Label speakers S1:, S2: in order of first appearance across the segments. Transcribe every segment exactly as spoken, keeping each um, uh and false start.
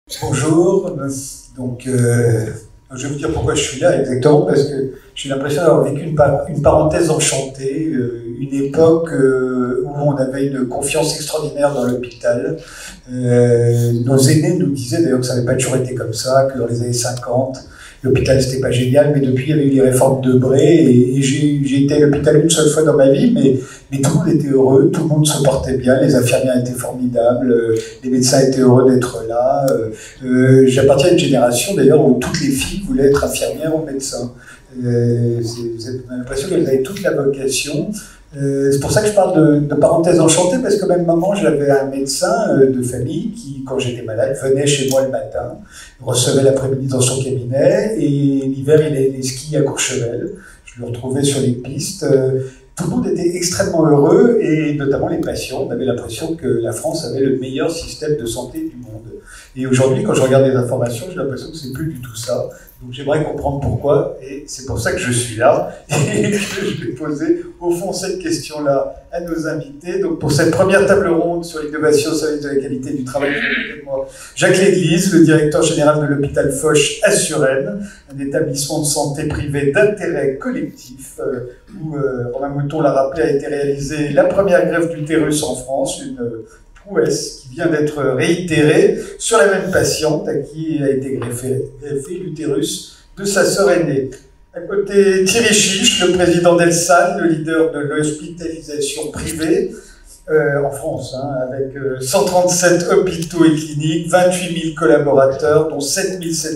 S1: Bonjour, donc euh, je vais vous dire pourquoi je suis là exactement, parce que j'ai l'impression d'avoir vécu une, par une parenthèse enchantée, euh, une époque euh, où on avait une confiance extraordinaire dans l'hôpital. Euh, nos aînés nous disaient d'ailleurs que ça n'avait pas toujours été comme ça, que dans les années cinquante, l'hôpital c'était pas génial, mais depuis il y avait eu les réformes de Debré, et, et j'ai été à l'hôpital une seule fois dans ma vie, mais, mais tout le monde était heureux, tout le monde se portait bien, les infirmières étaient formidables, les médecins étaient heureux d'être là. Euh, J'appartiens à une génération d'ailleurs où toutes les filles voulaient être infirmières ou médecins. Euh, J'ai l'impression qu'elles avaient toute la vocation. Euh, c'est pour ça que je parle de, de parenthèse enchantée, parce qu'au même moment, j'avais un médecin euh, de famille qui, quand j'étais malade, venait chez moi le matin, recevait l'après-midi dans son cabinet, et l'hiver, il allait ski à Courchevel. Je le retrouvais sur les pistes. Euh, tout le monde était extrêmement heureux, et notamment les patients. On avait l'impression que la France avait le meilleur système de santé du monde. Et aujourd'hui, quand je regarde les informations, j'ai l'impression que c'est plus du tout ça. Donc j'aimerais comprendre pourquoi, et c'est pour ça que je suis là, et que je vais poser au fond cette question-là à nos invités. Donc pour cette première table ronde sur l'innovation au service de la qualité du travail, avec moi Jacques Léglise, le directeur général de l'hôpital Foch à Suresnes, un établissement de santé privé d'intérêt collectif, euh, où, euh, Romain Mouton l'a rappelé, a été réalisée la première greffe d'utérus en France, une prouesse qui vient d'être réitérée sur la même patiente à qui a été greffé, greffé l'utérus de sa sœur aînée. À côté, Thierry Chiche, le président d'Elsan, le leader de l'hospitalisation privée euh, en France, hein, avec euh, cent trente-sept hôpitaux et cliniques, vingt-huit mille collaborateurs, dont sept mille cinq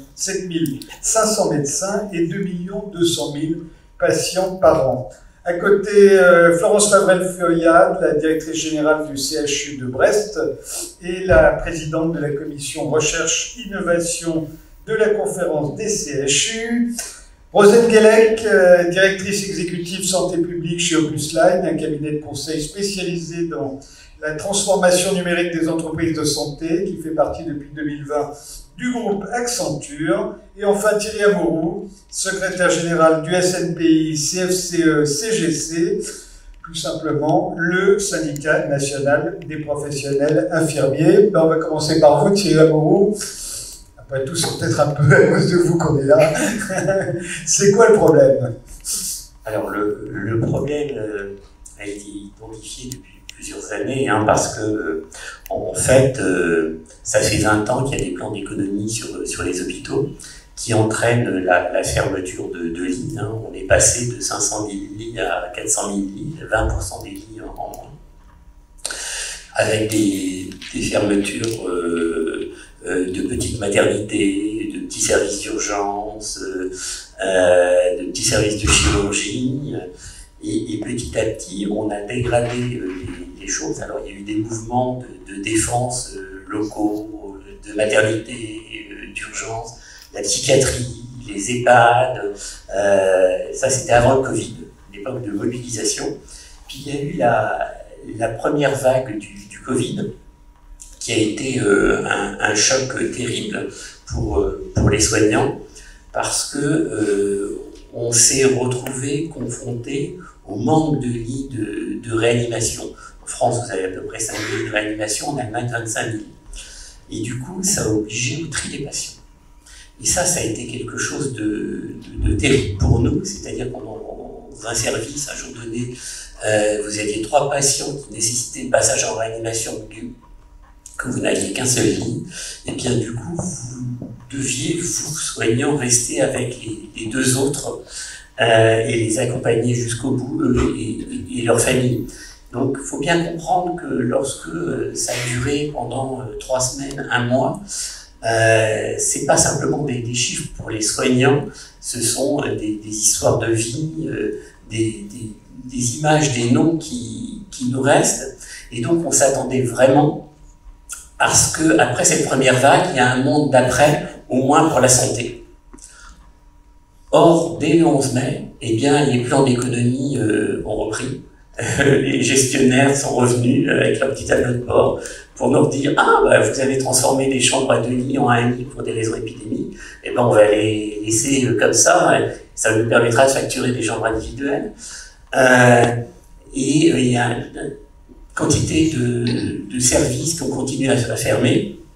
S1: cents médecins et deux millions deux cent mille patients par an. À côté, euh, Florence Favrel-Feuillade, la directrice générale du C H U de Brest et la présidente de la commission recherche-innovation de la conférence des C H U. Rosette Guélec, euh, directrice exécutive santé publique chez Opus Line, un cabinet de conseil spécialisé dans la transformation numérique des entreprises de santé, qui fait partie depuis deux mille vingt du groupe Accenture. Et enfin Thierry Amouroux, secrétaire général du S N P I C F C E C G C, plus simplement le syndicat national des professionnels infirmiers. Ben, on va commencer par vous, Thierry Amouroux. Après tout, c'est peut-être un peu à cause de vous qu'on est là. C'est quoi le problème?
S2: Alors, le, le problème euh, a été identifié depuis plusieurs années, hein, parce que, euh, en fait, euh, ça fait vingt ans qu'il y a des plans d'économie sur, sur les hôpitaux qui entraînent la, la fermeture de, de lits. Hein. On est passé de cinq cent mille lits à quatre cent mille lits, vingt pour cent des lits en moins, avec des, des fermetures euh, euh, de petites maternités, de petits services d'urgence, euh, euh, de petits services de chirurgie. Et, et petit à petit, on a dégradé euh, les, les choses. Alors, il y a eu des mouvements de, de défense euh, locaux, de maternité, euh, d'urgence, la psychiatrie, les EHPAD. Euh, ça, c'était avant le Covid, l'époque de mobilisation. Puis, il y a eu la, la première vague du, du Covid, qui a été euh, un, un choc terrible pour, euh, pour les soignants, parce que euh, on s'est retrouvé confronté au manque de lits de, de réanimation. En France, vous avez à peu près cinq mille de réanimation, en Allemagne, vingt-cinq mille. Et du coup, ça a obligé au tri des patients. Et ça, ça a été quelque chose de, de, de terrible pour nous, c'est-à-dire qu'on dans un service, un jour donné, euh, vous aviez trois patients qui nécessitaient le passage en réanimation, que vous n'aviez qu'un seul lit, et bien du coup, vous deviez, vous, soignants, rester avec les, les deux autres euh, et les accompagner jusqu'au bout, eux et, et leur famille. Donc, il faut bien comprendre que lorsque euh, ça a duré pendant euh, trois semaines, un mois, euh, c'est pas simplement des, des chiffres pour les soignants, ce sont euh, des, des histoires de vie, euh, des, des, des images, des noms qui, qui nous restent. Et donc, on s'attendait vraiment, parce que après cette première vague, il y a un monde d'après, au moins pour la santé. Or, dès le onze mai, eh bien, les plans d'économie euh, ont repris. Les gestionnaires sont revenus avec leur petit tableau de bord pour nous dire « Ah, bah, vous avez transformé les chambres à deux lits en un lit pour des raisons épidémiques. Eh ben, on va les laisser comme ça. Ça nous permettra de facturer des chambres individuelles. Euh, » Et euh, il y a une quantité de, de services qui ont continué à se fermer.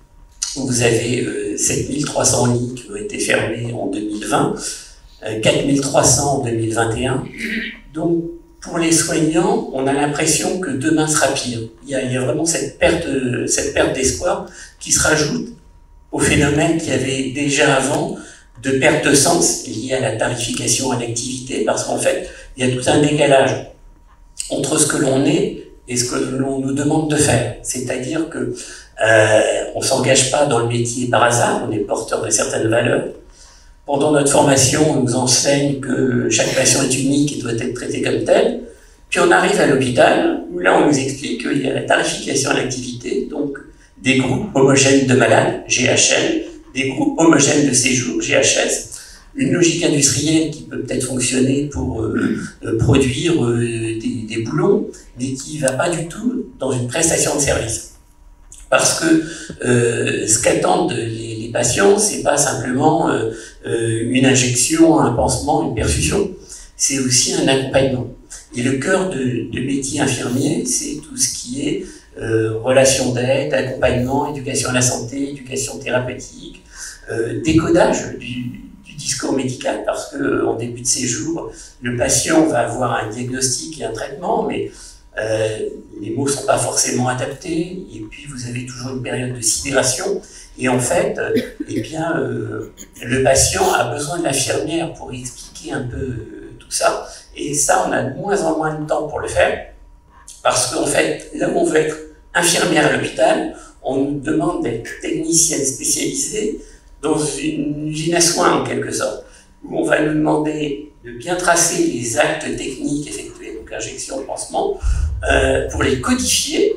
S2: où vous avez euh, sept mille trois cents lits qui ont été fermés en deux mille vingt, euh, quatre mille trois cents en deux mille vingt et un. Donc, pour les soignants, on a l'impression que demain sera pire. Il y a, il y a vraiment cette perte, cette perte d'espoir qui se rajoute au phénomène qu'il y avait déjà avant de perte de sens liée à la tarification à l'activité, parce qu'en fait, il y a tout un décalage entre ce que l'on est et ce que l'on nous demande de faire. C'est-à-dire que euh, on s'engage pas dans le métier par hasard, on est porteur de certaines valeurs. Pendant notre formation, on nous enseigne que chaque patient est unique et doit être traité comme tel. Puis on arrive à l'hôpital, où là on nous explique qu'il y a la tarification à l'activité, donc des groupes homogènes de malades, G H L, des groupes homogènes de séjour, G H S, une logique industrielle qui peut peut-être fonctionner pour euh, euh, produire euh, des, des boulons, mais qui ne va pas du tout dans une prestation de service. Parce que euh, ce qu'attendent les, les patients, c'est pas simplement euh, euh, une injection, un pansement, une perfusion, c'est aussi un accompagnement. Et le cœur de, de métier infirmier, c'est tout ce qui est euh, relation d'aide, accompagnement, éducation à la santé, éducation thérapeutique, euh, décodage du, du discours médical, parce que en début de séjour, le patient va avoir un diagnostic et un traitement, mais euh, les mots sont pas forcément adaptés, et puis vous avez toujours une période de sidération, et en fait, euh, eh bien, euh, le patient a besoin de l'infirmière pour expliquer un peu euh, tout ça, et ça, on a de moins en moins de temps pour le faire, parce qu'en fait, là où on veut être infirmière à l'hôpital, on nous demande d'être technicienne spécialisée dans une usine à soins, en quelque sorte, où on va nous demander de bien tracer les actes techniques effectués, donc injection, pansement, euh, pour les codifier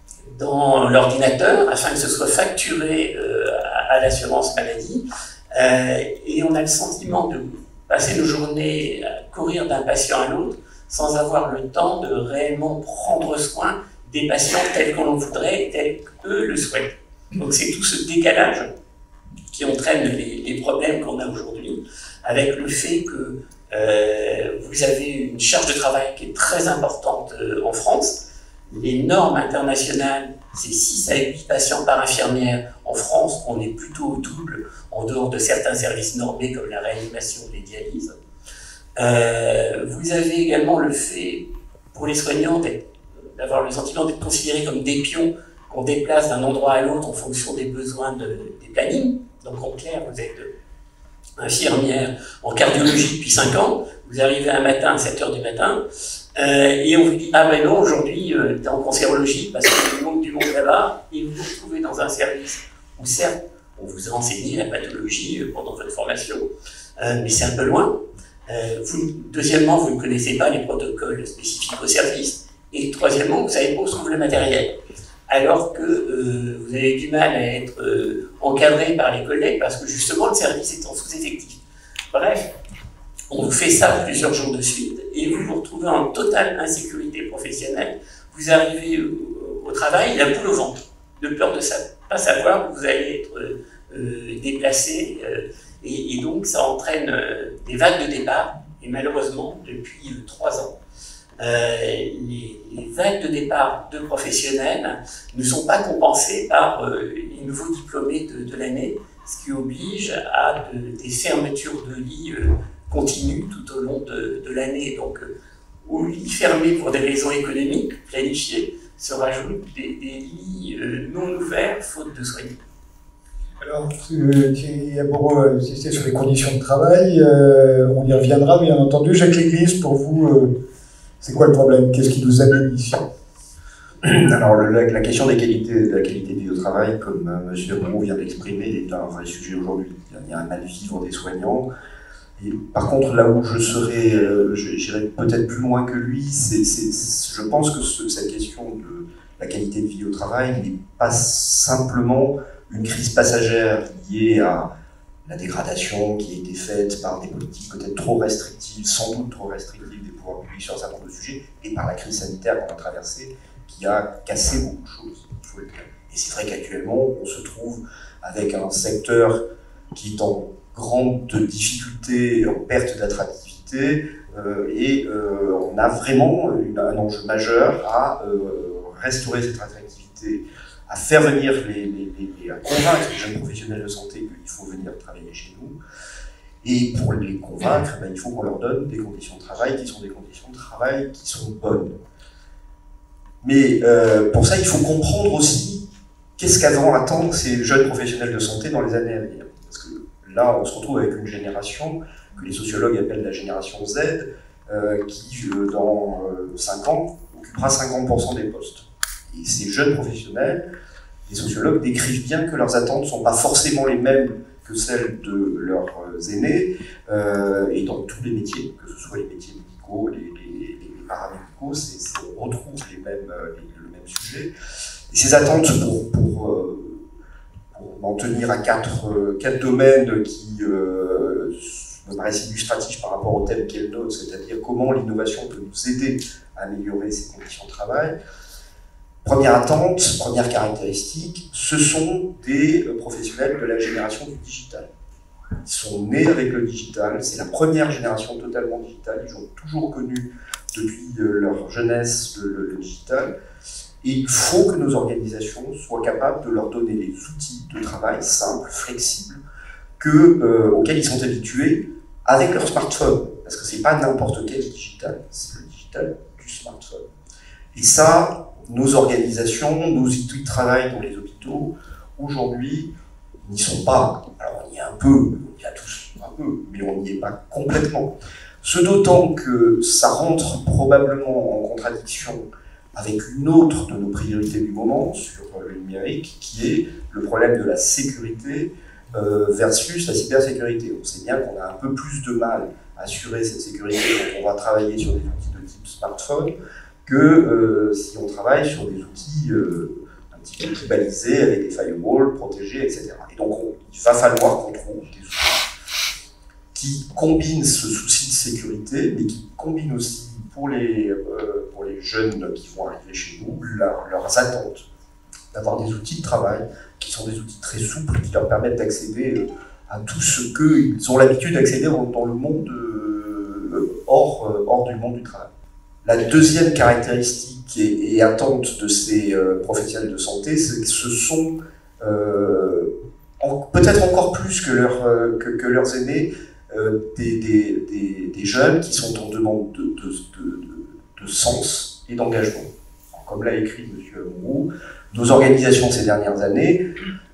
S2: dans l'ordinateur, afin que ce soit facturé euh, à, à l'assurance maladie, euh, et on a le sentiment de passer nos journées à courir d'un patient à l'autre sans avoir le temps de réellement prendre soin des patients tels qu'on le voudrait, tels qu'eux le souhaitent. Donc c'est tout ce décalage qui entraîne les, les problèmes qu'on a aujourd'hui, avec le fait que euh, vous avez une charge de travail qui est très importante euh, en France. Les normes internationales, c'est six à huit patients par infirmière. En France, on est plutôt au double, en dehors de certains services normés comme la réanimation ou les dialyses. Euh, vous avez également le fait, pour les soignants, d'avoir le sentiment d'être considérés comme des pions qu'on déplace d'un endroit à l'autre en fonction des besoins de, des plannings. Donc en clair, vous êtes infirmière en cardiologie depuis cinq ans, vous arrivez un matin à sept heures du matin, euh, et on vous dit « Ah ben non, aujourd'hui, euh, tu es en cancérologie parce qu'il manque du monde là-bas », et vous vous retrouvez dans un service où certes, on vous a enseigné la pathologie pendant votre formation, euh, mais c'est un peu loin. Euh, vous, deuxièmement, vous ne connaissez pas les protocoles spécifiques au service, et troisièmement, vous ne savez pas où se trouve le matériel. Alors que euh, vous avez du mal à être euh, encadré par les collègues parce que justement le service est en sous-effectif. Bref, on vous fait ça plusieurs jours de suite et vous vous retrouvez en totale insécurité professionnelle. Vous arrivez au, au travail, la boule au ventre, de peur de ne pas savoir où vous allez être euh, déplacé. Euh, et, et donc ça entraîne euh, des vagues de départ, et malheureusement, depuis euh, trois ans, Euh, les, les vagues de départ de professionnels ne sont pas compensées par euh, les nouveaux diplômés de, de l'année, ce qui oblige à de, des fermetures de lits euh, continues tout au long de, de l'année. Donc, euh, aux lits fermés pour des raisons économiques planifiées se rajoutent des, des lits euh, non ouverts faute de soignants.
S1: Alors, euh, Thierry Yaboureau a insisté sur les conditions de travail. Euh, on y reviendra, bien entendu. Jacques Léglise, pour vous, euh, c'est quoi le problème? Qu'est-ce qui nous amène ici?
S3: Alors, le, la, la question des qualités, de la qualité de vie au travail, comme euh, M. Roux vient d'exprimer, est un vrai sujet aujourd'hui. Il y a un mal-vivre des soignants. Et, par contre, là où je serais, euh, j'irais peut-être plus loin que lui, c'est, c'est, je pense que ce, cette question de la qualité de vie au travail n'est pas simplement une crise passagère liée à la dégradation qui a été faite par des politiques peut-être trop restrictives, sans doute trop restrictives des pouvoirs publics sur un certain nombre de sujets, et par la crise sanitaire qu'on a traversée, qui a cassé beaucoup de choses, il faut le dire. Et c'est vrai qu'actuellement, on se trouve avec un secteur qui est en grande difficulté, en perte d'attractivité, euh, et euh, on a vraiment une, un enjeu majeur à euh, restaurer cette attractivité à faire venir les, les, les, à convaincre les jeunes professionnels de santé qu'il faut venir travailler chez nous. Et pour les convaincre, ben, il faut qu'on leur donne des conditions de travail qui sont des conditions de travail qui sont bonnes. Mais euh, pour ça, il faut comprendre aussi qu'est-ce qu'avant attendre ces jeunes professionnels de santé dans les années à venir. Parce que là, on se retrouve avec une génération que les sociologues appellent la génération Z, euh, qui, euh, dans euh, cinq ans, occupera cinquante pour cent des postes. Et ces jeunes professionnels, les sociologues décrivent bien que leurs attentes ne sont pas forcément les mêmes que celles de leurs aînés, euh, et dans tous les métiers, que ce soit les métiers médicaux, les, les, les paramédicaux, c'est, c'est, on retrouve les mêmes, les, le même sujet. Et ces attentes pour, pour, euh, pour m'en tenir à quatre, euh, quatre domaines qui euh, me paraissent illustratifs par rapport au thème qu'elle note, c'est-à-dire comment l'innovation peut nous aider à améliorer ces conditions de travail. Première attente, première caractéristique, ce sont des professionnels de la génération du digital. Ils sont nés avec le digital, c'est la première génération totalement digitale, ils ont toujours connu depuis leur jeunesse le, le digital, et il faut que nos organisations soient capables de leur donner des outils de travail simples, flexibles, que, euh, auxquels ils sont habitués avec leur smartphone, parce que c'est pas n'importe quel digital, c'est le digital du smartphone. Et ça, nos organisations, nos outils de travail dans les hôpitaux, aujourd'hui, n'y sont pas. Alors on y est un peu, on y a tous un peu, mais on n'y est pas complètement. Ce d'autant que ça rentre probablement en contradiction avec une autre de nos priorités du moment sur le numérique, qui est le problème de la sécurité euh, versus la cybersécurité. On sait bien qu'on a un peu plus de mal à assurer cette sécurité quand on va travailler sur des outils de type smartphone, que euh, si on travaille sur des outils euh, un petit peu plus balisés, avec des firewalls protégés, et cetera. Et donc, on, il va falloir qu'on trouve des outils qui combinent ce souci de sécurité, mais qui combinent aussi, pour les, euh, pour les jeunes qui vont arriver chez nous, leur, leurs attentes, d'avoir des outils de travail qui sont des outils très souples, qui leur permettent d'accéder à tout ce qu'ils ont l'habitude d'accéder dans, dans le monde euh, hors, hors du monde du travail. La deuxième caractéristique et, et attente de ces euh, professionnels de santé, c'est que ce sont euh, peut-être encore plus que, leur, euh, que, que leurs aînés, euh, des, des, des, des jeunes qui sont en demande de, de, de, de, de sens et d'engagement. Comme l'a écrit M. Mourou, nos organisations ces dernières années,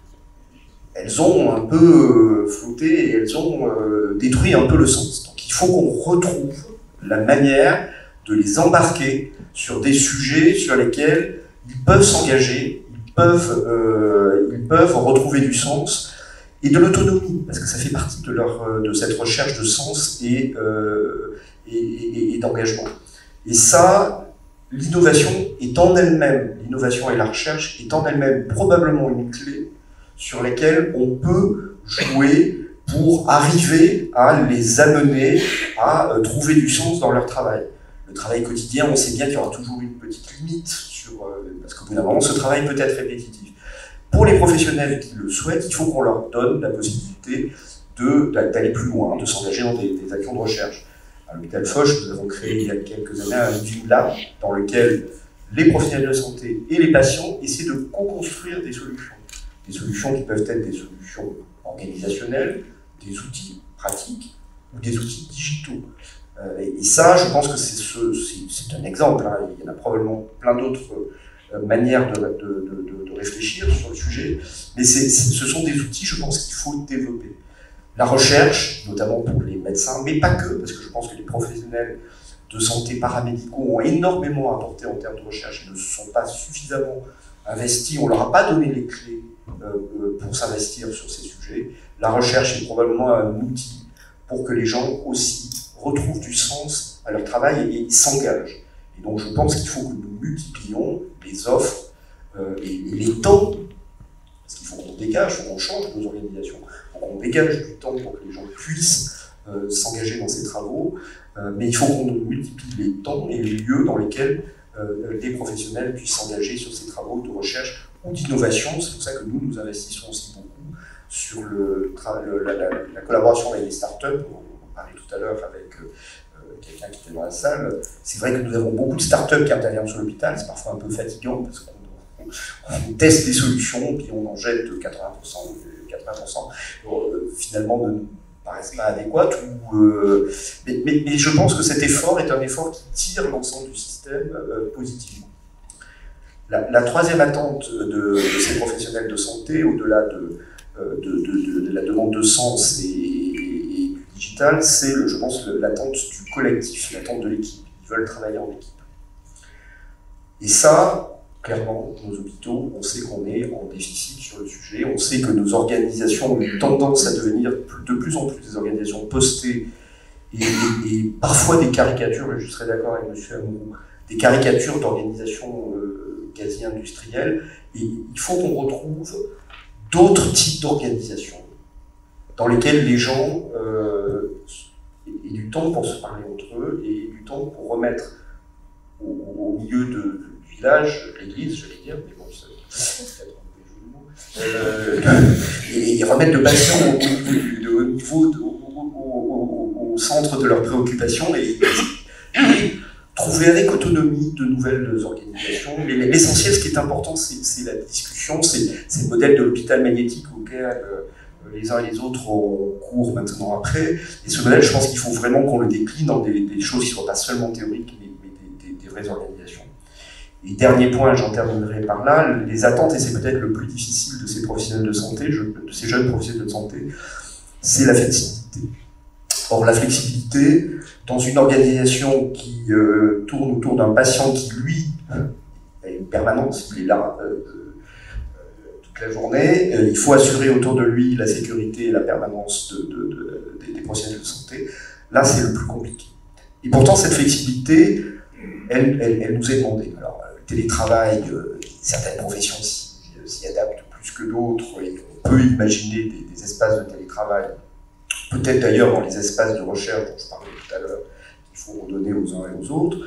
S3: elles ont un peu flotté et elles ont euh, détruit un peu le sens. Donc il faut qu'on retrouve la manière de les embarquer sur des sujets sur lesquels ils peuvent s'engager, ils peuvent, euh, ils peuvent retrouver du sens et de l'autonomie, parce que ça fait partie de, leur, de cette recherche de sens et, euh, et, et, et d'engagement. Et ça, l'innovation est en elle-même, l'innovation et la recherche est en elle-même probablement une clé sur laquelle on peut jouer pour arriver à les amener à euh, trouver du sens dans leur travail. Le travail quotidien, on sait bien qu'il y aura toujours une petite limite, sur, euh, parce qu'au bout d'un moment, ce travail peut être répétitif. Pour les professionnels qui le souhaitent, il faut qu'on leur donne la possibilité de, d'aller plus loin, de s'engager dans des, des actions de recherche. À l'hôpital Foch, nous avons créé il y a quelques années un Living Lab dans lequel les professionnels de santé et les patients essaient de co-construire des solutions. Des solutions qui peuvent être des solutions organisationnelles, des outils pratiques ou des outils digitaux. Euh, et, et ça, je pense que c'est, ce, c'est, c'est un exemple. Hein. Il y en a probablement plein d'autres euh, manières de, de, de, de réfléchir sur le sujet, mais c'est, c'est, ce sont des outils, je pense, qu'il faut développer. La recherche, notamment pour les médecins, mais pas que, parce que je pense que les professionnels de santé paramédicaux ont énormément apporté en termes de recherche et ne se sont pas suffisamment investis, on ne leur a pas donné les clés euh, pour s'investir sur ces sujets. La recherche est probablement un outil pour que les gens aussi retrouvent du sens à leur travail et, et s'engagent. Et donc je pense qu'il faut que nous multiplions les offres euh, et, et les temps, parce qu'il faut qu'on dégage, il faut qu'on change nos organisations, il faut qu'on dégage du temps pour que les gens puissent euh, s'engager dans ces travaux, euh, mais il faut qu'on multiplie les temps et les lieux dans lesquels euh, les professionnels puissent s'engager sur ces travaux de recherche ou d'innovation. C'est pour ça que nous, nous investissons aussi beaucoup sur le, le, la, la, la collaboration avec les startups. On parlait tout à l'heure avec euh, quelqu'un qui était dans la salle. C'est vrai que nous avons beaucoup de startups qui interviennent sur l'hôpital, c'est parfois un peu fatigant parce qu'on on teste des solutions, puis on en jette quatre-vingts pour cent, quatre-vingts pour cent euh, finalement ne paraissent pas adéquates. Ou, euh, mais, mais, mais je pense que cet effort est un effort qui tire l'ensemble du système euh, positivement. La, la troisième attente de, de ces professionnels de santé, au-delà de, de, de, de, de la demande de sens et, et du digital, c'est, je pense, l'attente du collectif, l'attente de l'équipe. Ils veulent travailler en équipe. Et ça, clairement, nos hôpitaux, on sait qu'on est en déficit sur le sujet, on sait que nos organisations ont une tendance à devenir de plus en plus des organisations postées et, et, et parfois des caricatures, je serais d'accord avec M. Amourou, des caricatures d'organisations euh, quasi industrielles, et il faut qu'on retrouve d'autres types d'organisations dans lesquelles les gens euh, aient du temps pour se parler entre eux et du temps pour remettre au, au milieu de, de, du village, l'église, j'allais dire, mais bon, c'est peut-être un peu joli de mots, euh, et, et remettre le patient au, au, au niveau, de, au, au, au, au centre de leurs préoccupations et, et trouver avec autonomie de nouvelles organisations. Mais l'essentiel, ce qui est important, c'est la discussion, c'est le modèle de l'hôpital magnétique auquel euh, les uns et les autres ont cours maintenant après. Et ce modèle, je pense qu'il faut vraiment qu'on le décline dans des, des choses qui ne soient pas seulement théoriques, mais, mais des, des, des vraies organisations. Et dernier point, j'en terminerai par là, les attentes, et c'est peut-être le plus difficile de ces professionnels de santé, je, de ces jeunes professionnels de santé, c'est la flexibilité. Or, la flexibilité, dans une organisation qui euh, tourne autour d'un patient qui, lui, a une permanence, il est là euh, euh, toute la journée, euh, il faut assurer autour de lui la sécurité et la permanence de, de, de, des, des professionnels de santé. Là, c'est le plus compliqué. Et pourtant, cette flexibilité, elle, elle, elle nous est demandée. Alors, le télétravail, euh, certaines professions s'y adaptent plus que d'autres, et on peut imaginer des, des espaces de télétravail. Peut-être d'ailleurs dans les espaces de recherche dont je parlais tout à l'heure, qu'il faut redonner aux uns et aux autres.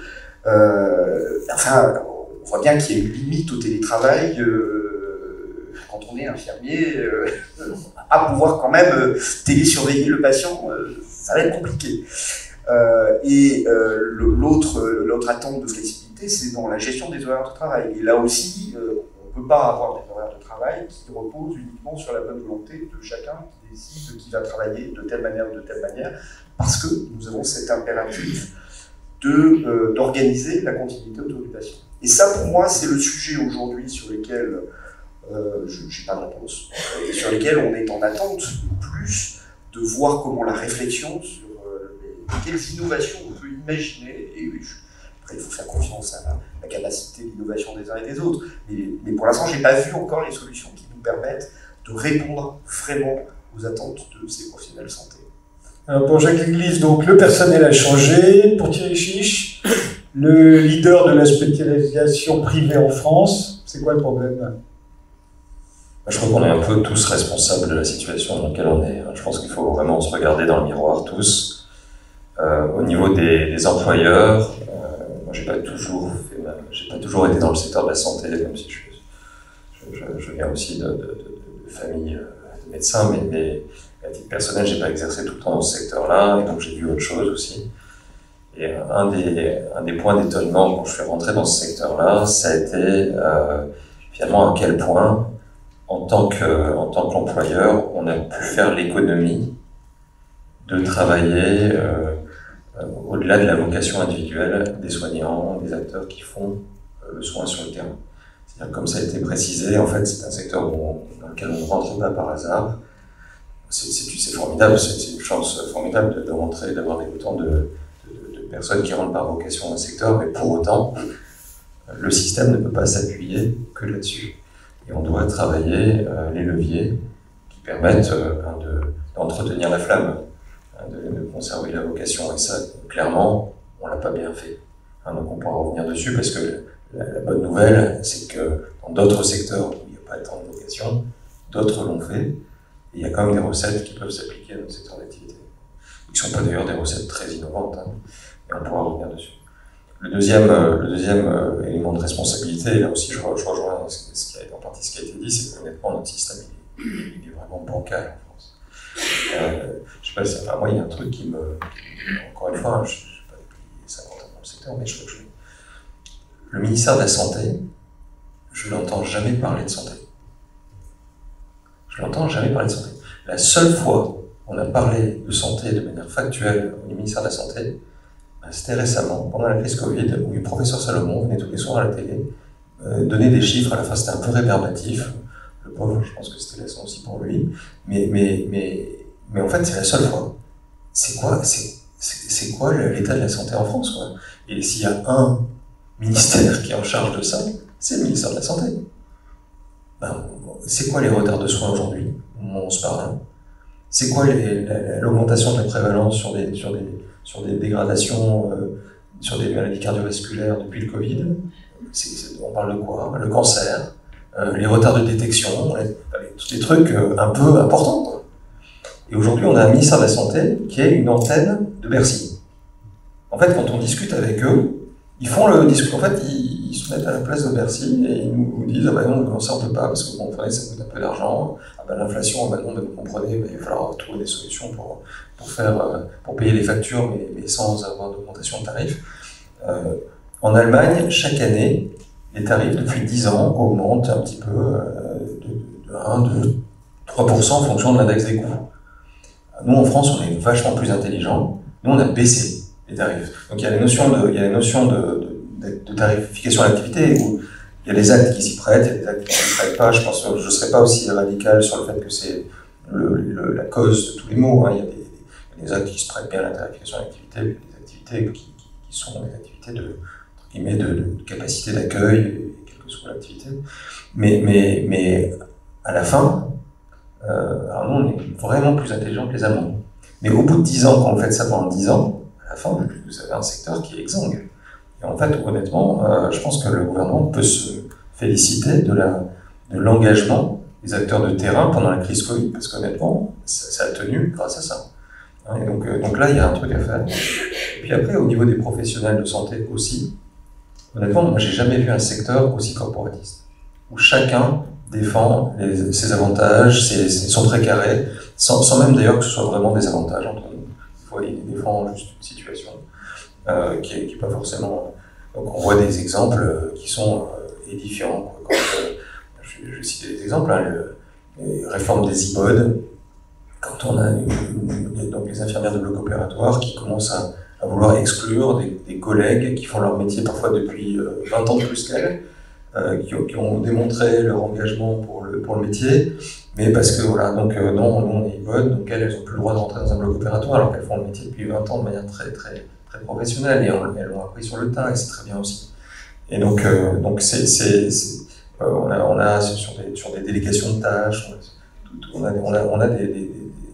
S3: Euh, enfin, on voit bien qu'il y a une limite au télétravail euh, quand on est infirmier, euh, à pouvoir quand même euh, télésurveiller le patient, euh, ça va être compliqué. Euh, et euh, l'autre l'autre attente de flexibilité, c'est dans la gestion des horaires de travail. Et là aussi, euh, on ne peut pas avoir des horaires de travail qui reposent uniquement sur la bonne volonté de chacun qui décide qui va travailler de telle manière ou de telle manière, parce que nous avons cet impératif d'organiser euh, la continuité autour du patient. Et ça, pour moi, c'est le sujet aujourd'hui sur lequel euh, je n'ai pas de réponse, et sur lequel on est en attente plus de voir comment la réflexion sur euh, les, quelles innovations on peut imaginer, et je, après, il faut faire confiance à la, la capacité d'innovation des uns et des autres. Mais, mais pour l'instant, je n'ai pas vu encore les solutions qui nous permettent de répondre vraiment aux attentes de ces professionnels de santé.
S1: Alors pour Jacques Léglise, donc le personnel a changé. Pour Thierry Chiche, le leader de la spécialisation privée en France, c'est quoi le problème?
S4: Je crois qu'on est un peu tous responsables de la situation dans laquelle on est. Je pense qu'il faut vraiment se regarder dans le miroir tous. Euh, au niveau des, des employeurs, euh, moi j'ai pas toujours fait ma, j'ai pas toujours été dans le secteur de la santé, même si je, je, je, je viens aussi de, de, de, de famille de médecins, mais, mais à titre personnel, j'ai pas exercé tout le temps dans ce secteur-là, et donc j'ai vu autre chose aussi. Et un des, un des points d'étonnement quand je suis rentré dans ce secteur-là, ça a été euh, finalement à quel point, en tant que, en tant qu'employeur, on a pu faire l'économie de travailler euh, euh, au-delà de la vocation individuelle des soignants, des acteurs qui font euh, le soin sur le terrain. C'est-à-dire, comme ça a été précisé, en fait, c'est un secteur où on, dans lequel on ne rentre pas par hasard. C'est formidable, c'est une chance formidable de, de rentrer, d'avoir autant de, de, de personnes qui rentrent par vocation dans le secteur, mais pour autant, le système ne peut pas s'appuyer que là-dessus. Et on doit travailler euh, les leviers qui permettent euh, d'entretenir de, la flamme, hein, de, de conserver la vocation. Et ça, clairement, on ne l'a pas bien fait. Hein, donc on pourra revenir dessus, parce que la, la bonne nouvelle, c'est que dans d'autres secteurs où il n'y a pas tant de vocation, d'autres l'ont fait. Et il y a quand même des recettes qui peuvent s'appliquer à notre secteur d'activité. Qui ne sont pas d'ailleurs des recettes très innovantes, hein, et on pourra revenir dessus. Le deuxième, euh, le deuxième euh, élément de responsabilité, et là aussi je, je rejoins ce, ce qui a, en partie ce qui a été dit, c'est qu'honnêtement notre système il, il est vraiment bancal en France. Euh, je sais pas si, enfin, moi il y a un truc qui me, encore une fois, je n'ai pas depuis cinquante ans dans le secteur, mais je crois que je, le ministère de la Santé je l'entends jamais parler de santé. Je l'entends jamais parler de santé. La seule fois où on a parlé de santé de manière factuelle au ministère de la Santé, ben, c'était récemment, pendant la crise Covid, où le professeur Salomon venait tous les soirs à la télé, euh, donner des chiffres, à la fin c'était un peu rébarbatif, le pauvre, je pense que c'était laissant aussi pour lui, mais, mais, mais, mais en fait c'est la seule fois. C'est quoi, c'est, c'est, c'est quoi l'état de la santé en France, quoi? Et s'il y a un ministère qui est en charge de ça, c'est le ministère de la Santé. Ben, c'est quoi les retards de soins aujourd'hui, au moment où on se parle? C'est quoi les, la, l'augmentation de la prévalence sur des, sur des, sur des dégradations, euh, sur des maladies cardiovasculaires depuis le Covid? c'est, c'est, On parle de quoi? Le cancer, euh, les retards de détection, les, tous des trucs euh, un peu importants, quoi. Et aujourd'hui, on a un ministère de la Santé qui est une antenne de Bercy. En fait, quand on discute avec eux, ils font le discours. En fait, ils, ils se mettent à la place de Bercy et ils nous disent ah ben non, ça on peut pas parce que bon, ça coûte un peu d'argent. Ah ben l'inflation, ah ben non, ben vous comprenez, ben, il va falloir trouver des solutions pour pour faire pour payer les factures, mais, mais sans avoir d'augmentation de tarifs. Euh, en Allemagne, chaque année, les tarifs depuis dix ans augmentent un petit peu euh, de, de un, deux, trois pour cent en fonction de l'index des coûts. Nous en France, on est vachement plus intelligents. Nous, on a baissé les tarifs. Donc il y a les notions de, il y a les notions de, de, de tarification à l'activité où il y a des actes qui s'y prêtent, il y a des actes qui s'y prêtent pas. Je pense que je ne serais pas aussi radical sur le fait que c'est le, le, la cause de tous les maux. Hein. Il y a des, des, des actes qui se prêtent bien à la tarification à l'activité, et des activités qui, qui, qui sont des activités de, entre guillemets, de, de capacité d'accueil, quelle que soit l'activité. Mais, mais, mais à la fin, euh, alors nous, on est vraiment plus intelligents que les Allemands. Mais au bout de dix ans, quand on fait ça pendant dix ans, à la fin, vous avez un secteur qui est exsangue. Et en fait, honnêtement, euh, je pense que le gouvernement peut se féliciter de, la, de l'engagement des acteurs de terrain pendant la crise Covid, parce qu'honnêtement, ça, ça a tenu grâce à ça. Hein, et donc, euh, donc là, il y a un truc à faire. Et puis après, au niveau des professionnels de santé aussi, honnêtement, moi, j'ai jamais vu un secteur aussi corporatiste, où chacun défend les, ses avantages, ses, ses, son très carré, sans, sans même d'ailleurs que ce soit vraiment des avantages entre nous. Il défend juste une situation euh, qui n'est pas forcément... Donc on voit des exemples euh, qui sont euh, édifiants. Quoi. Quand, euh, je, je vais citer des exemples, hein, le, les réformes des I B O D, quand on a une, une, donc les infirmières de bloc opératoire qui commencent à, à vouloir exclure des, des collègues qui font leur métier parfois depuis euh, vingt ans de plus qu'elles, euh, qui, qui ont démontré leur engagement pour le, pour le métier, mais parce que voilà, donc euh, non, nous on est I B O D, donc elles, elles n'ont plus le droit de rentrer dans un bloc opératoire alors qu'elles font le métier depuis vingt ans de manière très très très professionnelle et on, elles l'ont appris sur le tas et c'est très bien aussi. Et donc euh, donc c'est c'est, c'est euh, on a on a sur des sur des délégations de tâches, on a on a on a des, des, des,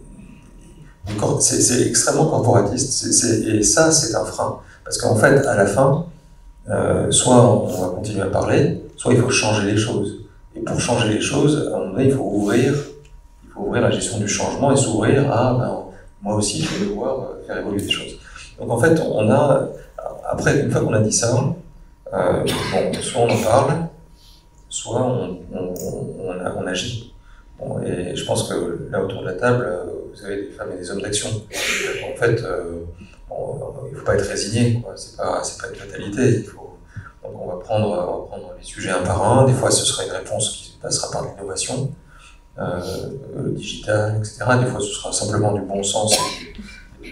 S4: des c'est, c'est extrêmement corporatiste, c'est, c'est, et ça c'est un frein parce qu'en fait à la fin euh, soit on va continuer à parler, soit il faut changer les choses. Et pour changer les choses, à un moment donné, il faut ouvrir, il faut ouvrir la gestion du changement et s'ouvrir à, ben, moi aussi, je vais devoir faire évoluer des choses. Donc en fait, on a, après, une fois qu'on a dit ça, euh, bon, soit on en parle, soit on, on, on, on agit. Bon, et je pense que là, autour de la table, vous avez des femmes et des hommes d'action. En fait, euh, bon, il ne faut pas être résigné, quoi. C'est pas, c'est pas une fatalité. Il faut, donc on va, prendre, on va prendre les sujets un par un. Des fois, ce sera une réponse qui passera par l'innovation, euh, le digital, et cetera. Des fois, ce sera simplement du bon sens et, et,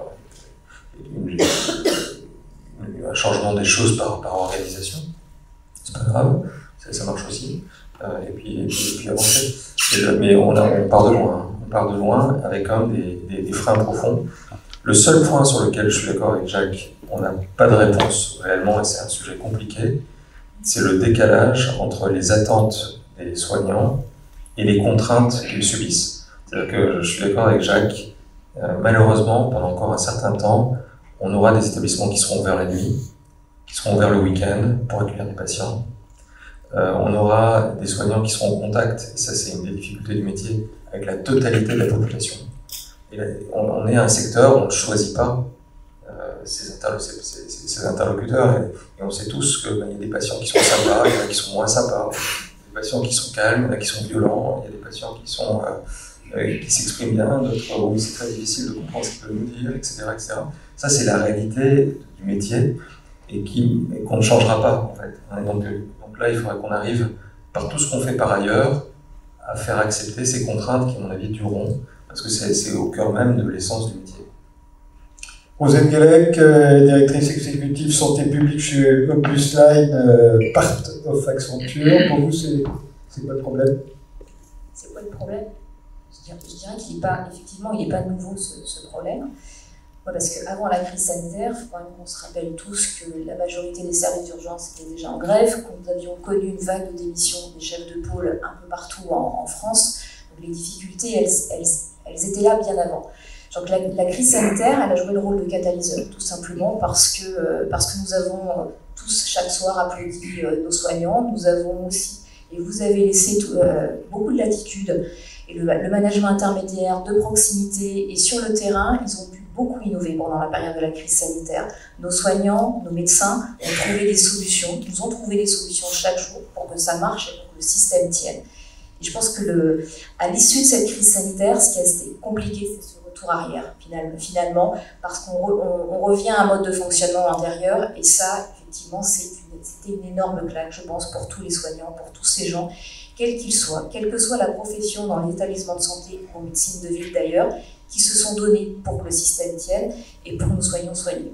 S4: et, et, et un changement des choses par, par organisation. C'est pas grave, ça, ça marche aussi. Euh, et, puis, et, puis, et puis avancer. Et, mais on, a, on part de loin. On part de loin avec quand même des, des, des freins profonds. Le seul point sur lequel je suis d'accord avec Jacques, on n'a pas de réponse réellement, et c'est un sujet compliqué, c'est le décalage entre les attentes des soignants et les contraintes qu'ils subissent. C'est-à-dire que je suis d'accord avec Jacques, euh, malheureusement, pendant encore un certain temps, on aura des établissements qui seront ouverts la nuit, qui seront ouverts le week-end pour accueillir des patients. Euh, on aura des soignants qui seront en contact, et ça c'est une des difficultés du métier, avec la totalité de la population. Et là, on, on est un secteur où on ne choisit pas euh, ses, interlo- ses, ses, ses interlocuteurs, et, et on sait tous qu'il ben, y a des patients qui sont sympas, il y en a qui sont moins sympas, il y a des patients qui sont calmes, il y en a qui sont violents, il y a des patients qui, sont, euh, euh, qui s'expriment bien, d'autres où c'est très difficile de comprendre ce qu'ils peuvent nous dire, et cetera, et cetera. Ça c'est la réalité du métier, et, qui, et qu'on ne changera pas en fait. Hein, donc, donc Donc là, il faudrait qu'on arrive, par tout ce qu'on fait par ailleurs, à faire accepter ces contraintes qui, à mon avis, dureront, parce que c'est au cœur même de l'essence du métier.
S1: Rosette Guélec, euh, directrice exécutive santé publique chez Opus Line, euh, part of Accenture. Pour vous, c'est quoi le problème?
S5: C'est quoi le problème? Je dirais, je dirais qu'il n'est pas, effectivement, il n'est pas nouveau ce, ce problème. Ouais, parce qu'avant la crise sanitaire, il faut quand même qu'on se rappelle tous que la majorité des services d'urgence étaient déjà en grève, que nous avions connu une vague de démission des chefs de pôle un peu partout en, en France. Donc les difficultés, elles, elles, elles étaient là bien avant. Donc la, la crise sanitaire, elle a joué le rôle de catalyseur, tout simplement parce que, euh, parce que nous avons euh, tous, chaque soir, applaudi euh, nos soignants. Nous avons aussi, et vous avez laissé tout, euh, beaucoup de latitude, et le, le management intermédiaire de proximité, et sur le terrain, ils ont pu beaucoup innover pendant la période de la crise sanitaire. Nos soignants, nos médecins ont trouvé des solutions, nous ont trouvé des solutions chaque jour pour que ça marche et pour que le système tienne. Et je pense que le, à l'issue de cette crise sanitaire, ce qui a été compliqué, c'est ce retour arrière, finalement, parce qu'on re, on, on revient à un mode de fonctionnement antérieur, et ça, effectivement, c'était une, une énorme claque, je pense, pour tous les soignants, pour tous ces gens, quels qu'ils soient, quelle que soit la profession dans les établissements de santé ou en médecine de ville d'ailleurs, qui se sont donnés pour que le système tienne et pour que nous soyons soignés.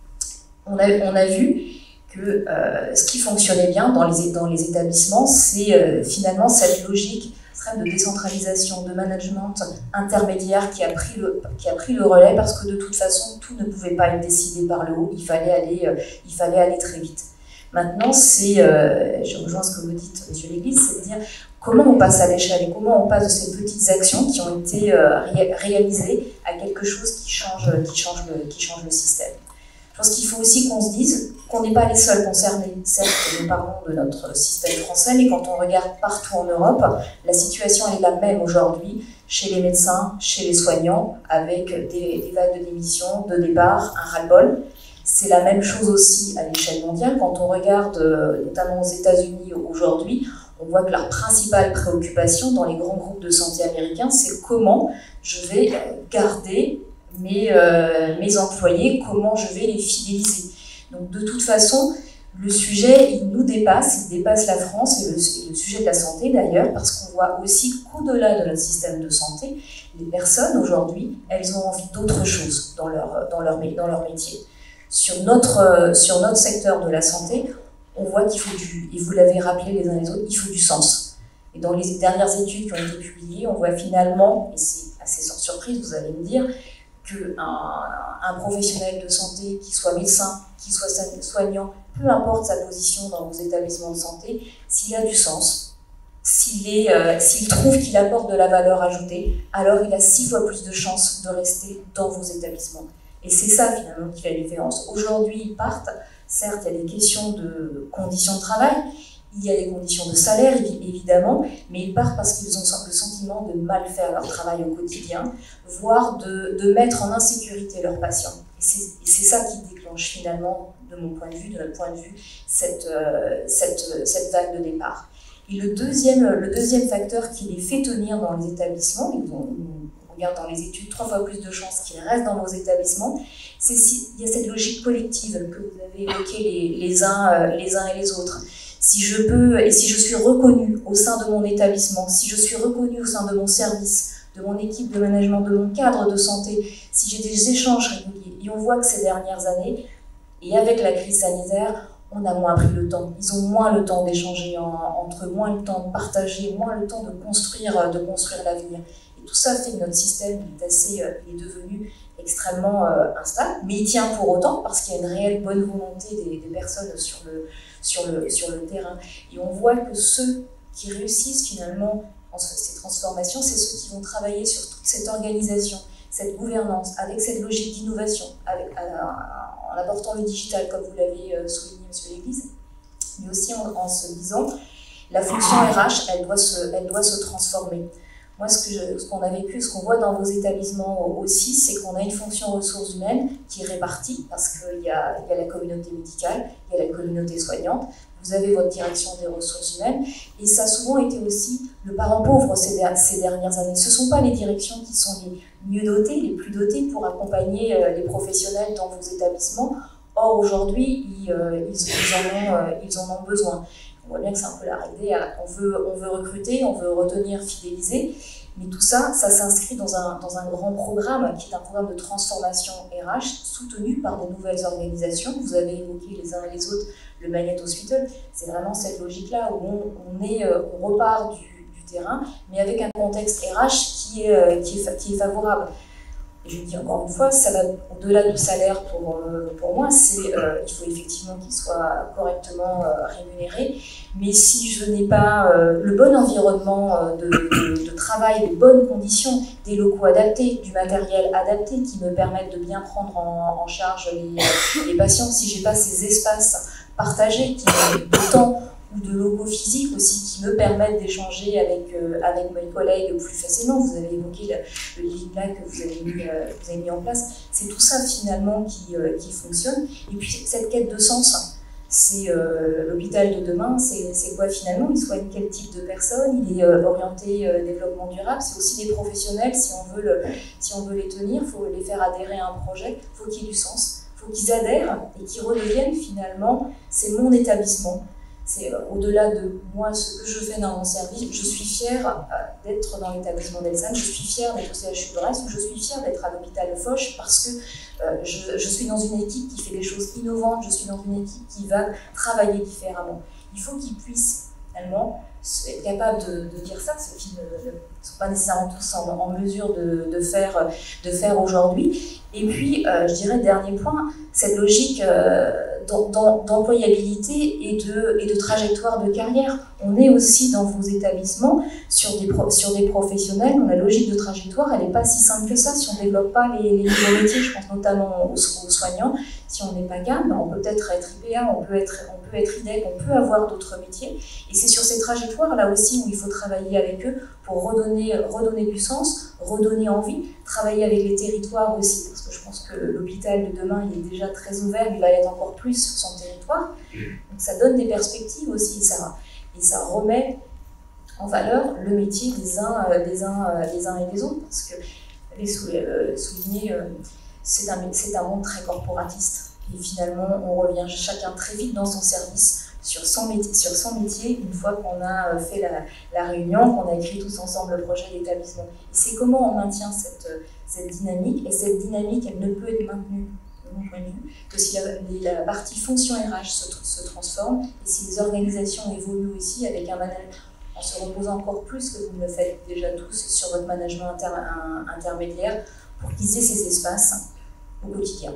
S5: On a, on a vu que euh, ce qui fonctionnait bien dans les, dans les établissements, c'est euh, finalement cette logique extrême de décentralisation, de management intermédiaire qui a, pris le, qui a pris le relais, parce que de toute façon, tout ne pouvait pas être décidé par le haut, il fallait aller, euh, il fallait aller très vite. Maintenant, c'est, euh, je rejoins ce que vous dites, monsieur Léglise, c'est de dire comment on passe à l'échelle et comment on passe de ces petites actions qui ont été euh, ré réalisées à quelque chose qui change, qui change, le, qui change le système. Je pense qu'il faut aussi qu'on se dise qu'on n'est pas les seuls concernés. Certes, nous parlons de notre système français, mais quand on regarde partout en Europe, la situation elle est la même aujourd'hui chez les médecins, chez les soignants, avec des, des vagues de démission, de départ, un ras-le-bol. C'est la même chose aussi à l'échelle mondiale. Quand on regarde notamment aux États-Unis aujourd'hui, on voit que leur principale préoccupation dans les grands groupes de santé américains, c'est comment je vais garder mes, euh, mes employés, comment je vais les fidéliser. Donc de toute façon, le sujet, il nous dépasse, il dépasse la France et le, et le sujet de la santé d'ailleurs, parce qu'on voit aussi qu'au-delà de notre système de santé, les personnes aujourd'hui, elles ont envie d'autre chose dans leur, dans leur, dans leur métier. Sur notre, sur notre secteur de la santé, on voit qu'il faut du, et vous l'avez rappelé les uns les autres, il faut du sens. Et dans les dernières études qui ont été publiées, on voit finalement, et c'est assez sans surprise, vous allez me dire, qu'un un professionnel de santé, qui soit médecin, qui soit soignant, peu importe sa position dans vos établissements de santé, s'il a du sens, s'il euh, s'il trouve qu'il apporte de la valeur ajoutée, alors il a six fois plus de chances de rester dans vos établissements. Et c'est ça finalement qui fait la différence. Aujourd'hui, ils partent, certes, il y a des questions de conditions de travail, il y a des conditions de salaire, évidemment, mais ils partent parce qu'ils ont le sentiment de mal faire leur travail au quotidien, voire de, de mettre en insécurité leurs patients. Et c'est ça qui déclenche finalement, de mon point de vue, de notre point de vue, cette, euh, cette, cette vague de départ. Et le deuxième, le deuxième facteur qui les fait tenir dans les établissements, ils ont, on regarde dans les études trois fois plus de chances qu'ils restent dans vos établissements, c'est s'il y a cette logique collective que vous avez évoquée les, les, uns, les uns et les autres. Si je peux, et si je suis reconnue au sein de mon établissement, si je suis reconnue au sein de mon service, de mon équipe de management, de mon cadre de santé, si j'ai des échanges réguliers, et on voit que ces dernières années, et avec la crise sanitaire, on a moins pris le temps. Ils ont moins le temps d'échanger entre eux, moins le temps de partager, moins le temps de construire, de construire l'avenir. Et tout ça fait que notre système est, assez, est devenu extrêmement euh, instable, mais il tient pour autant parce qu'il y a une réelle bonne volonté des, des personnes sur le, sur, le, sur le terrain. Et on voit que ceux qui réussissent finalement en ces transformations, c'est ceux qui vont travailler sur toute cette organisation, cette gouvernance, avec cette logique d'innovation, en apportant le digital, comme vous l'avez souligné, monsieur Léglise, mais aussi en, en se disant, la fonction R H, elle doit se, elle doit se transformer. Moi, ce qu'on a vécu, ce qu'on voit dans vos établissements aussi, c'est qu'on a une fonction ressources humaines qui est répartie, parce qu'il y a, il y a la communauté médicale, il y a la communauté soignante, vous avez votre direction des ressources humaines, et ça a souvent été aussi le parent pauvre ces, ces dernières années. Ce ne sont pas les directions qui sont les mieux dotées, les plus dotées pour accompagner les professionnels dans vos établissements. Or, aujourd'hui, ils, ils, ils, en ont, ils en ont besoin. On voit bien que c'est un peu la règle. On veut, on veut recruter, on veut retenir, fidéliser, mais tout ça, ça s'inscrit dans un, dans un grand programme qui est un programme de transformation R H soutenu par de nouvelles organisations. Vous avez évoqué les uns et les autres le Magnet Hospital. C'est vraiment cette logique-là où on, on, est, on repart du, du terrain, mais avec un contexte R H qui est, qui est, qui est favorable. Et je dis encore une fois, ça va au-delà du salaire pour, pour moi, c'est euh, il faut effectivement qu'il soit correctement euh, rémunéré, mais si je n'ai pas euh, le bon environnement de, de, de travail, de bonnes conditions, des locaux adaptés, du matériel adapté qui me permettent de bien prendre en, en charge les, les patients, si je n'ai pas ces espaces partagés qui ont du temps ou de locaux physiques aussi qui me permettent d'échanger avec, euh, avec mes collègues plus facilement. Vous avez évoqué le, le Living Lab que vous avez mis, euh, vous avez mis en place. C'est tout ça finalement qui, euh, qui fonctionne. Et puis cette quête de sens, c'est euh, l'hôpital de demain, c'est quoi finalement? Il soigne quel type de personnes? Il est euh, orienté euh, développement durable. C'est aussi des professionnels, si on veut, le, si on veut les tenir, il faut les faire adhérer à un projet, il faut qu'il y ait du sens, il faut qu'ils adhèrent et qu'ils redeviennent finalement, c'est mon établissement. C'est euh, au-delà de moi, ce que je fais dans mon service. Je suis fière euh, d'être dans l'établissement d'Elsan, je suis fière d'être au C H U de Brest, je suis fière d'être à l'hôpital de Foch parce que euh, je, je suis dans une équipe qui fait des choses innovantes, je suis dans une équipe qui va travailler différemment. Il faut qu'ils puissent finalement être capables de, de dire ça, ce qu'ils ne, ne sont pas nécessairement tous en, en mesure de, de faire, de faire aujourd'hui. Et puis, euh, je dirais, dernier point, cette logique euh, d'employabilité et de, et de trajectoire de carrière. On est aussi dans vos établissements sur des, pro, sur des professionnels dont la logique de trajectoire, elle n'est pas si simple que ça si on ne développe pas les, les nouveaux métiers. Je pense notamment aux, aux soignants. Si on n'est pas C A M, ben on peut peut-être être I P A, on peut être, on peut être I D E C, on peut avoir d'autres métiers. Et c'est sur ces trajectoires là aussi où il faut travailler avec eux pour redonner, redonner du sens, redonner envie, travailler avec les territoires aussi, parce que je pense que l'hôpital de demain, il est déjà très ouvert, il va l'être encore plus sur son territoire. Donc ça donne des perspectives aussi, ça, et ça remet en valeur le métier des uns, des uns, des uns et des autres, parce que, vous l'avez souligné, c'est un, c'est un monde très corporatiste. Et finalement, on revient chacun très vite dans son service, sur son métier, sur son métier une fois qu'on a fait la, la réunion, qu'on a écrit tous ensemble le projet d'établissement. Et c'est comment on maintient cette, cette dynamique, et cette dynamique, elle ne peut être maintenue, de mon point de vue, que si la, la partie fonction R H se, se transforme, et si les organisations évoluent aussi avec un management, en se reposant encore plus que vous le faites déjà tous sur votre management inter, un, intermédiaire, pour qu'ils aient ces espaces au quotidien.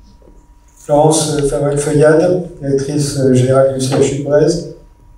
S1: Florence Favrel-Feuillade, directrice générale du C H U de Brest.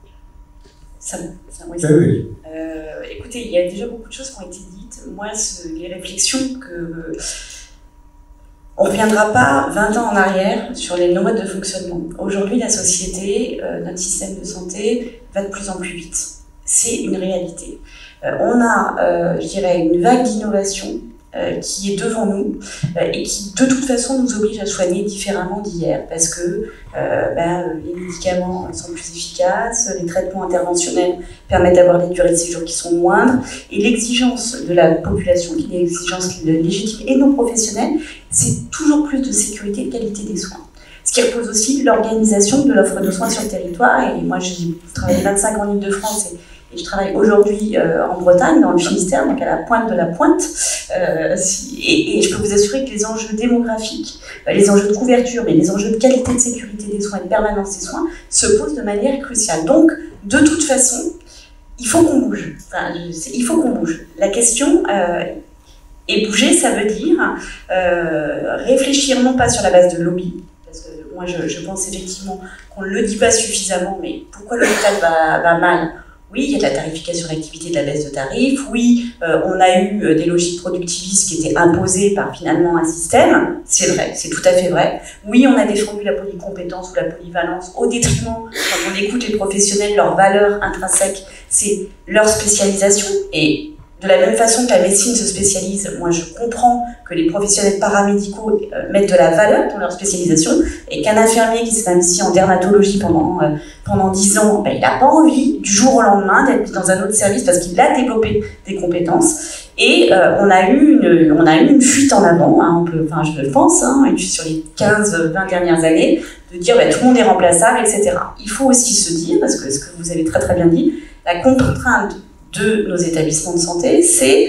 S6: Ça, ça, oui,
S1: oui, oui.
S6: Euh, écoutez, il y a déjà beaucoup de choses qui ont été dites. Moi, ce, les réflexions que... On ne reviendra pas vingt ans en arrière sur les, nos modes de fonctionnement. Aujourd'hui, la société, euh, notre système de santé va de plus en plus vite. C'est une réalité. Euh, on a, euh, je dirais, une vague d'innovation Euh, qui est devant nous euh, et qui de toute façon nous oblige à soigner différemment d'hier parce que euh, ben, les médicaments sont plus efficaces, les traitements interventionnels permettent d'avoir des durées de séjour qui sont moindres et l'exigence de la population, qui est l'exigence légitime et non professionnelle, c'est toujours plus de sécurité et de qualité des soins. Ce qui repose aussi l'organisation de l'offre de soins sur le territoire et moi j'ai travaillé vingt-cinq ans en Ile-de-France et Et je travaille aujourd'hui euh, en Bretagne, dans le Finistère, donc à la pointe de la pointe. Euh, si, et, et je peux vous assurer que les enjeux démographiques, euh, les enjeux de couverture, mais les enjeux de qualité de sécurité des soins et de permanence des soins se posent de manière cruciale. Donc, de toute façon, il faut qu'on bouge. Enfin, je, il faut qu'on bouge. La question, euh, et bouger, ça veut dire euh, réfléchir non pas sur la base de lobby, parce que moi je, je pense effectivement qu'on ne le dit pas suffisamment, mais pourquoi l'hôpital va, va mal ? Oui, il y a de la tarification d'activité, de la baisse de tarifs. Oui, euh, on a eu euh, des logiques productivistes qui étaient imposées par finalement un système. C'est vrai, c'est tout à fait vrai. Oui, on a défendu la polycompétence ou la polyvalence au détriment, quand on écoute les professionnels, leur valeur intrinsèque, c'est leur spécialisation. Et de la même façon que la médecine se spécialise, moi je comprends que les professionnels paramédicaux euh, mettent de la valeur dans leur spécialisation et qu'un infirmier qui s'est investi en dermatologie pendant, euh, pendant dix ans, ben, il n'a pas envie du jour au lendemain d'être dans un autre service parce qu'il a développé des compétences. Et euh, on, a eu une, on a eu une fuite en avant, hein, on peut, enfin je le pense, hein, et puis sur les quinze vingt dernières années, de dire bah, tout le monde est remplaçable, et cetera. Il faut aussi se dire, parce que ce que vous avez très très bien dit, la contrainte de nos établissements de santé, c'est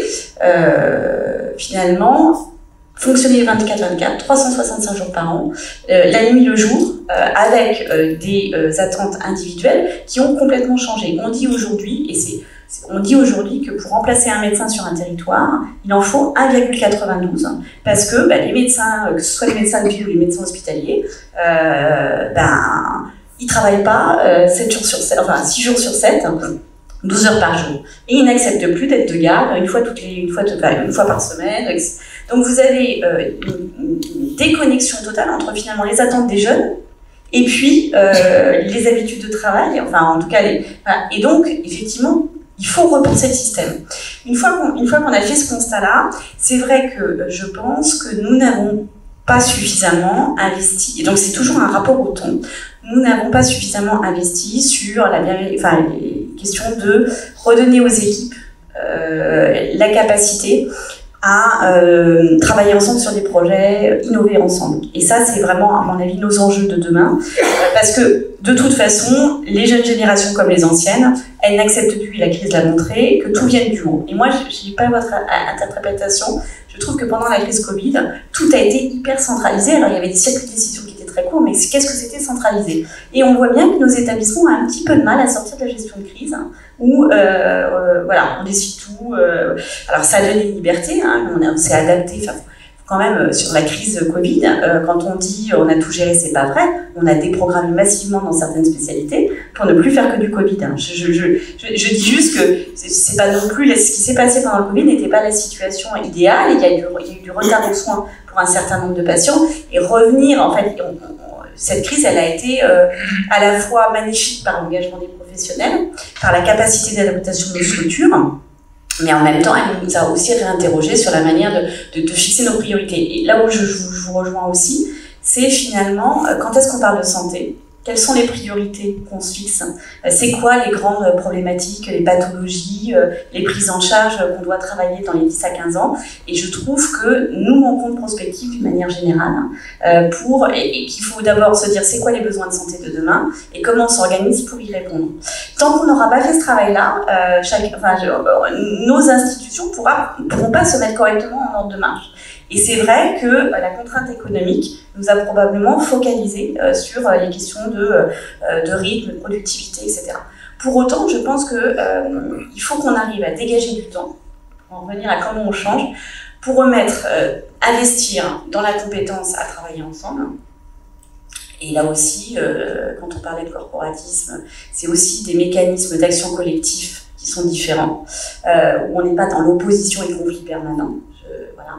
S6: euh, finalement fonctionner vingt-quatre vingt-quatre, trois cent soixante-cinq jours par an, euh, la nuit, le jour, euh, avec euh, des euh, attentes individuelles qui ont complètement changé. On dit aujourd'hui, et c'est On dit aujourd'hui que pour remplacer un médecin sur un territoire, il en faut un virgule quatre-vingt-douze parce que bah, les médecins, que ce soit les médecins de ville ou les médecins hospitaliers, euh, ben, ils ne travaillent pas euh, sept jours sur sept, enfin six jours sur sept, douze heures par jour. Et ils n'acceptent plus d'être de garde une fois, toutes les, une, fois, enfin, une fois par semaine. Donc vous avez euh, une, une déconnexion totale entre finalement les attentes des jeunes et puis euh, les habitudes de travail, enfin en tout cas les... Voilà. Et donc, effectivement, il faut repenser le système. Une fois qu'on, une fois qu'on a fait ce constat-là, c'est vrai que je pense que nous n'avons pas suffisamment investi, et donc c'est toujours un rapport au temps, nous n'avons pas suffisamment investi sur la, enfin, les questions de redonner aux équipes euh, la capacité à euh, travailler ensemble sur des projets, innover ensemble. Et ça, c'est vraiment, à mon avis, nos enjeux de demain. Euh, parce que, de toute façon, les jeunes générations comme les anciennes, elles n'acceptent plus, et la crise l'a montré, que tout vienne du haut. Et moi, je n'ai pas votre interprétation. Je trouve que pendant la crise Covid, tout a été hyper centralisé. Alors, il y avait des circuits de décision qui étaient très courts, mais qu'est-ce que c'était centralisé? Et on voit bien que nos établissements ont un petit peu de mal à sortir de la gestion de crise, hein, où, euh, euh, voilà, on décide tout. Euh, alors, ça a donné une liberté, hein, on, on s'est adapté. Enfin, quand même, sur la crise Covid, euh, quand on dit on a tout géré, c'est pas vrai. On a déprogrammé massivement dans certaines spécialités pour ne plus faire que du Covid. Hein. Je, je, je, je, je dis juste que c'est pas non plus ce qui s'est passé pendant le Covid n'était pas la situation idéale. Il y a eu, il y a eu du retard de soins pour un certain nombre de patients et revenir en fait. On, on, cette crise, elle a été euh, à la fois magnifique par l'engagement des professionnels, par la capacité d'adaptation de nos structures. Mais en même temps, elle nous a aussi réinterrogé sur la manière de, de, de fixer nos priorités. Et là où je, je, je vous rejoins aussi, c'est finalement, quand est-ce qu'on parle de santé? Quelles sont les priorités qu'on se fixe? C'est quoi les grandes problématiques, les pathologies, les prises en charge qu'on doit travailler dans les dix à quinze ans? Et je trouve que nous manquons de prospective d'une manière générale pour, et, et qu'il faut d'abord se dire c'est quoi les besoins de santé de demain et comment on s'organise pour y répondre. Tant qu'on n'aura pas fait ce travail-là, euh, chaque, enfin, je, nos institutions ne pourront pas se mettre correctement en ordre de marche. Et c'est vrai que euh, la contrainte économique nous a probablement focalisé euh, sur euh, les questions de, euh, de rythme, de productivité, et cetera. Pour autant, je pense qu'il euh, faut qu'on arrive à dégager du temps, pour en revenir à comment on change, pour remettre, euh, investir dans la compétence à travailler ensemble. Et là aussi, euh, quand on parlait de corporatisme, c'est aussi des mécanismes d'action collective qui sont différents, euh, où on n'est pas dans l'opposition et le conflit permanent. Je, voilà.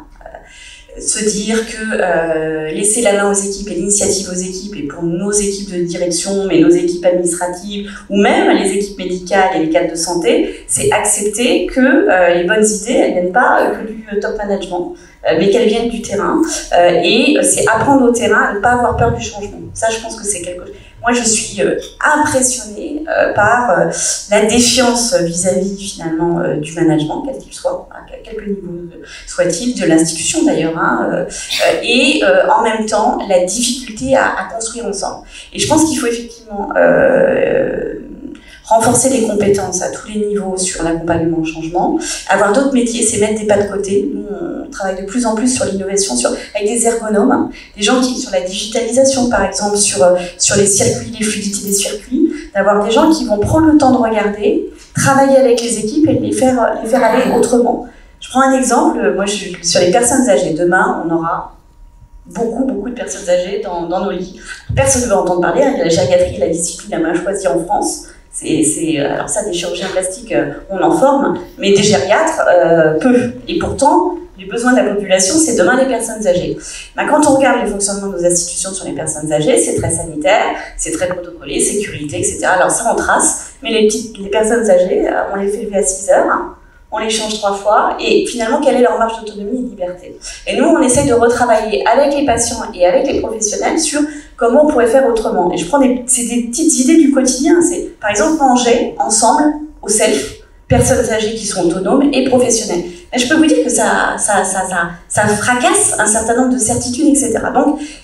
S6: Se dire que euh, laisser la main aux équipes et l'initiative aux équipes, et pour nos équipes de direction, mais nos équipes administratives, ou même les équipes médicales et les cadres de santé, c'est accepter que euh, les bonnes idées, elles ne viennent pas euh, que du top management, euh, mais qu'elles viennent du terrain. Euh, et c'est apprendre au terrain à ne pas avoir peur du changement. Ça, je pense que c'est quelque chose... Moi, je suis euh, impressionnée euh, par euh, la défiance vis-à-vis finalement euh, du management, quel qu'il soit, à quelque niveau soit-il, de l'institution d'ailleurs, hein, euh, et euh, en même temps la difficulté à, à construire ensemble. Et je pense qu'il faut effectivement euh, renforcer les compétences à tous les niveaux sur l'accompagnement au changement, avoir d'autres métiers, c'est mettre des pas de côté. Nous, on travaille de plus en plus sur l'innovation, sur, avec des ergonomes, des gens qui, sur la digitalisation par exemple, sur, sur les circuits, les fluidités des circuits, d'avoir des gens qui vont prendre le temps de regarder, travailler avec les équipes et les faire, les faire aller autrement. Je prends un exemple, moi je, sur les personnes âgées, demain on aura beaucoup, beaucoup de personnes âgées dans, dans nos lits. Personne ne veut entendre parler, hein, la gériatrie est la discipline la moins choisie en France. C'est, c'est, alors ça, des chirurgiens plastiques, on en forme, mais des gériatres, euh, peu. Et pourtant, les besoins de la population, c'est demain les personnes âgées. Ben, quand on regarde les fonctionnements de nos institutions sur les personnes âgées, c'est très sanitaire, c'est très protocolé, sécurité, et cetera. Alors ça, on trace, mais les, petites, les personnes âgées, on les fait lever à six heures, on les change trois fois, et finalement, quelle est leur marge d'autonomie et de liberté? Et nous, on essaye de retravailler avec les patients et avec les professionnels sur comment on pourrait faire autrement. Et je prends des, c'est des petites idées du quotidien. C'est, par exemple, manger ensemble, au self, personnes âgées qui sont autonomes et professionnelles. Mais je peux vous dire que ça, ça, ça, ça, ça fracasse un certain nombre de certitudes, et cetera. Donc,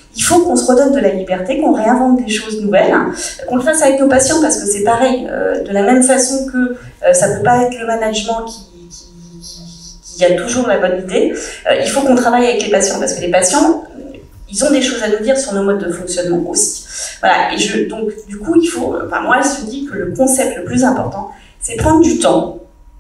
S6: Il faut qu'on se redonne de la liberté, qu'on réinvente des choses nouvelles, qu'on le fasse avec nos patients, parce que c'est pareil, euh, de la même façon que euh, ça ne peut pas être le management qui, qui, qui, qui a toujours la bonne idée, euh, il faut qu'on travaille avec les patients, parce que les patients, ils ont des choses à nous dire sur nos modes de fonctionnement aussi. Voilà, et je, donc du coup, il faut, enfin, moi je dis que le concept le plus important, c'est prendre du temps,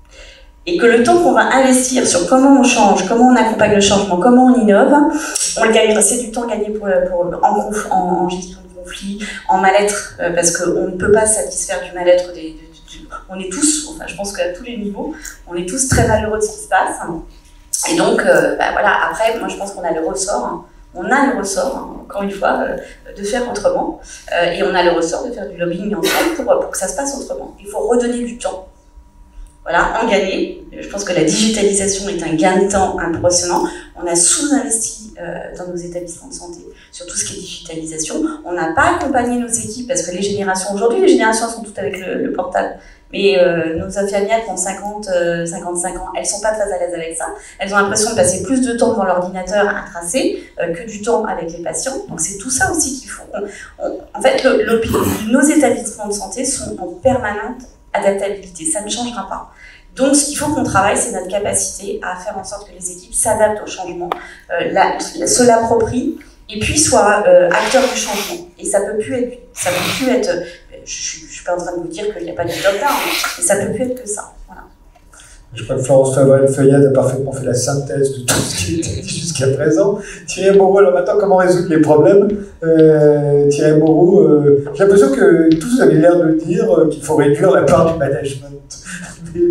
S6: et que le temps qu'on va investir sur comment on change, comment on accompagne le changement, comment on innove, on le gagne. C'est du temps gagné pour, pour, en, conf, en, en gestion de conflit, en mal-être, euh, parce qu'on ne peut pas satisfaire du mal-être des, des, des, on est tous, enfin je pense qu'à tous les niveaux, on est tous très malheureux de ce qui se passe. Et donc, euh, bah, voilà, après, moi je pense qu'on a le ressort, hein, on a le ressort, hein, encore une fois, euh, de faire autrement, euh, et on a le ressort de faire du lobbying ensemble pour, pour que ça se passe autrement. Il faut redonner du temps. Voilà, en gagner. Je pense que la digitalisation est un gain de temps impressionnant. On a sous-investi euh, dans nos établissements de santé sur tout ce qui est digitalisation. On n'a pas accompagné nos équipes parce que les générations, aujourd'hui, les générations sont toutes avec le, le portable. Mais euh, nos infirmières qui ont cinquante, cinquante-cinq ans, elles sont pas très à l'aise avec ça. Elles ont l'impression de passer plus de temps devant l'ordinateur à tracer euh, que du temps avec les patients. Donc c'est tout ça aussi qu'il faut. On, on, en fait, le, le, nos établissements de santé sont en permanente adaptabilité, ça ne changera pas. Donc ce qu'il faut qu'on travaille, c'est notre capacité à faire en sorte que les équipes s'adaptent au changement, euh, la, la, se l'approprient et puis soient euh, acteurs du changement. Et ça peut plus être, ça peut plus être, je, je suis pas en train de vous dire qu'il n'y a pas de top-down, mais ça peut plus être que ça. Voilà.
S1: Je crois que Florence Favrel-Feuillade a parfaitement fait la synthèse de tout ce qui a été dit jusqu'à présent. Thierry Moreau, alors maintenant, comment résoudre les problèmes euh, Thierry Moreau, euh, j'ai l'impression que tous vous avez l'air de dire euh, qu'il faut réduire la part du management. Mais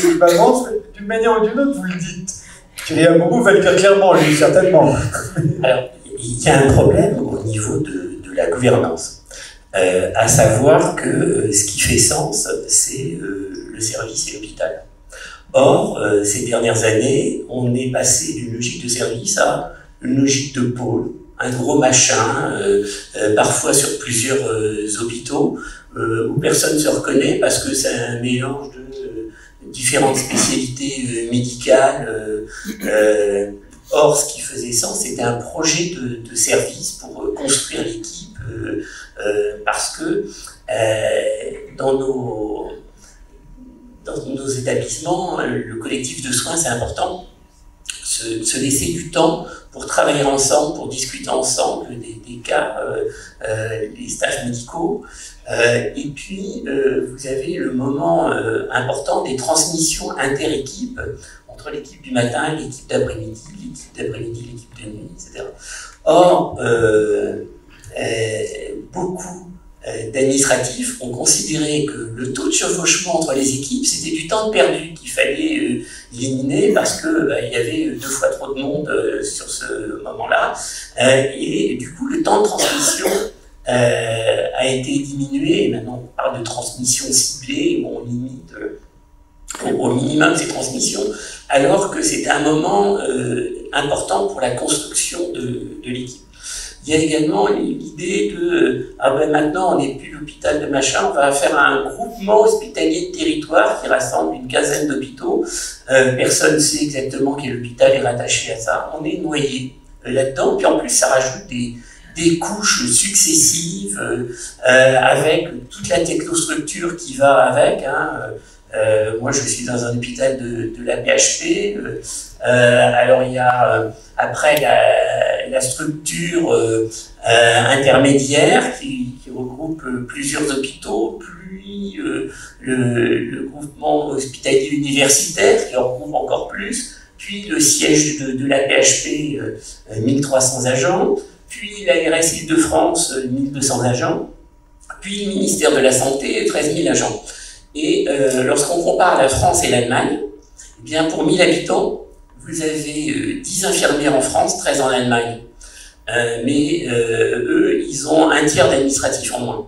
S1: d'une manière ou d'une autre, vous le dites. Thierry Moreau va le dire clairement, lui, certainement.
S2: Alors, il y a un problème au niveau de, de la gouvernance, euh, à savoir que euh, ce qui fait sens, c'est euh, le service et l'hôpital. Or, euh, ces dernières années, on est passé d'une logique de service à une logique de pôle, un gros machin, euh, euh, parfois sur plusieurs euh, hôpitaux, euh, où personne ne se reconnaît parce que c'est un mélange de euh, différentes spécialités euh, médicales. Euh, euh, or, ce qui faisait sens, c'était un projet de, de service pour euh, construire l'équipe, euh, euh, parce que euh, dans nos... Dans nos établissements, le collectif de soins, c'est important. Se, se laisser du temps pour travailler ensemble, pour discuter ensemble des, des cas, euh, euh, les stages médicaux. Euh, et puis, euh, vous avez le moment euh, important des transmissions inter-équipes, entre l'équipe du matin, l'équipe d'après-midi, l'équipe d'après-midi, l'équipe de nuit, et cetera. Or, euh, euh, beaucoup d'administratifs ont considéré que le taux de chevauchement entre les équipes, c'était du temps perdu qu'il fallait euh, éliminer parce que bah, il y avait deux fois trop de monde euh, sur ce moment-là. Euh, et du coup, le temps de transmission euh, a été diminué. Et maintenant, on parle de transmission ciblée, où on limite euh, au, au minimum ces transmissions, alors que c'était un moment euh, important pour la construction de, de l'équipe. Il y a également l'idée de « Ah ben maintenant, on n'est plus l'hôpital de machin, on va faire un groupement hospitalier de territoire qui rassemble une quinzaine d'hôpitaux. Euh, personne ne sait exactement quel hôpital est rattaché à ça. On est noyé euh, là-dedans. Puis en plus, ça rajoute des, des couches successives euh, euh, avec toute la technostructure qui va avec. Hein. Euh, moi, je suis dans un hôpital de, de la P H P. Euh, alors, il y a euh, après la, la structure euh, euh, intermédiaire qui, qui regroupe plusieurs hôpitaux, puis euh, le, le groupement hospitalier universitaire qui en regroupe encore plus, puis le siège de, de la P H P, euh, mille trois cents agents, puis la R S Île-de-France, mille deux cents agents, puis le ministère de la Santé, treize mille agents. Et euh, lorsqu'on compare la France et l'Allemagne, eh bien pour mille habitants, vous avez euh, dix infirmières en France, treize en Allemagne. Euh, mais euh, eux, ils ont un tiers d'administratifs en moins.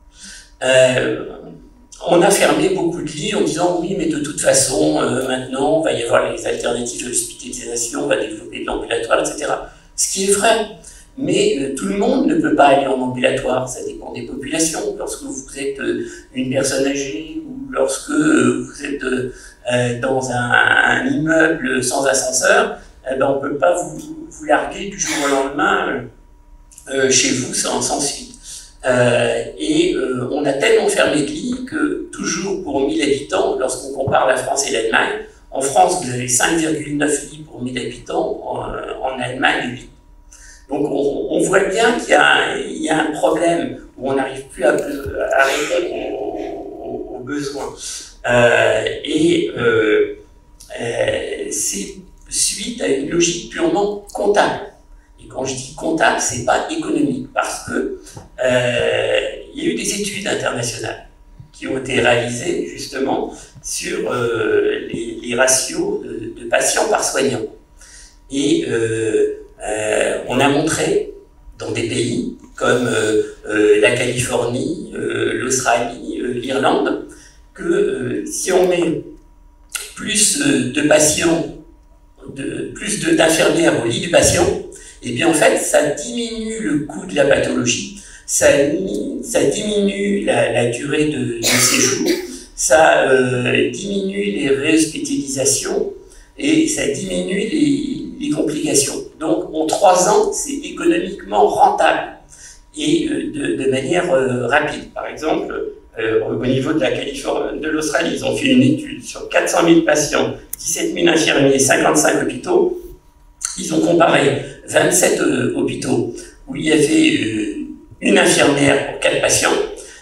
S2: Euh, on a fermé beaucoup de lits en disant oui, mais de toute façon, euh, maintenant, il va y avoir les alternatives de l'hospitalisation, on va développer de l'ambulatoire, et cetera. Ce qui est vrai. Mais euh, tout le monde ne peut pas aller en ambulatoire, ça dépend des populations. Lorsque vous êtes euh, une personne âgée ou lorsque euh, vous êtes euh, dans un, un immeuble sans ascenseur, eh ben, on ne peut pas vous, vous larguer du jour au lendemain euh, chez vous sans, sans suite. Euh, et euh, on a tellement fermé de lits que toujours pour mille habitants, lorsqu'on compare la France et l'Allemagne, en France vous avez cinq virgule neuf lits pour mille habitants, en, en Allemagne huit. Donc on, on voit bien qu'il y a, il y a un problème où on n'arrive plus à, à répondre aux, aux, aux besoins. Euh, et euh, euh, c'est suite à une logique purement comptable. Et quand je dis comptable, c'est pas économique, parce que euh, il y a eu des études internationales qui ont été réalisées justement sur euh, les, les ratios de, de patients par soignant. Et euh, euh, on a montré dans des pays comme euh, euh, la Californie, euh, l'Australie, euh, l'Irlande, que euh, si on met plus euh, de patients, de, plus d'infirmières au lit du patient, et bien en fait ça diminue le coût de la pathologie, ça, ça diminue la, la durée de, de séjour, ça euh, diminue les réhospitalisations et ça diminue les, les complications. Donc en trois ans, c'est économiquement rentable et euh, de, de manière euh, rapide. Par exemple, euh, au niveau de la Californie, de l'Australie, ils ont fait une étude sur quatre cent mille patients, dix-sept mille infirmiers, cinquante-cinq hôpitaux. Ils ont comparé vingt-sept euh, hôpitaux où il y avait euh, une infirmière pour quatre patients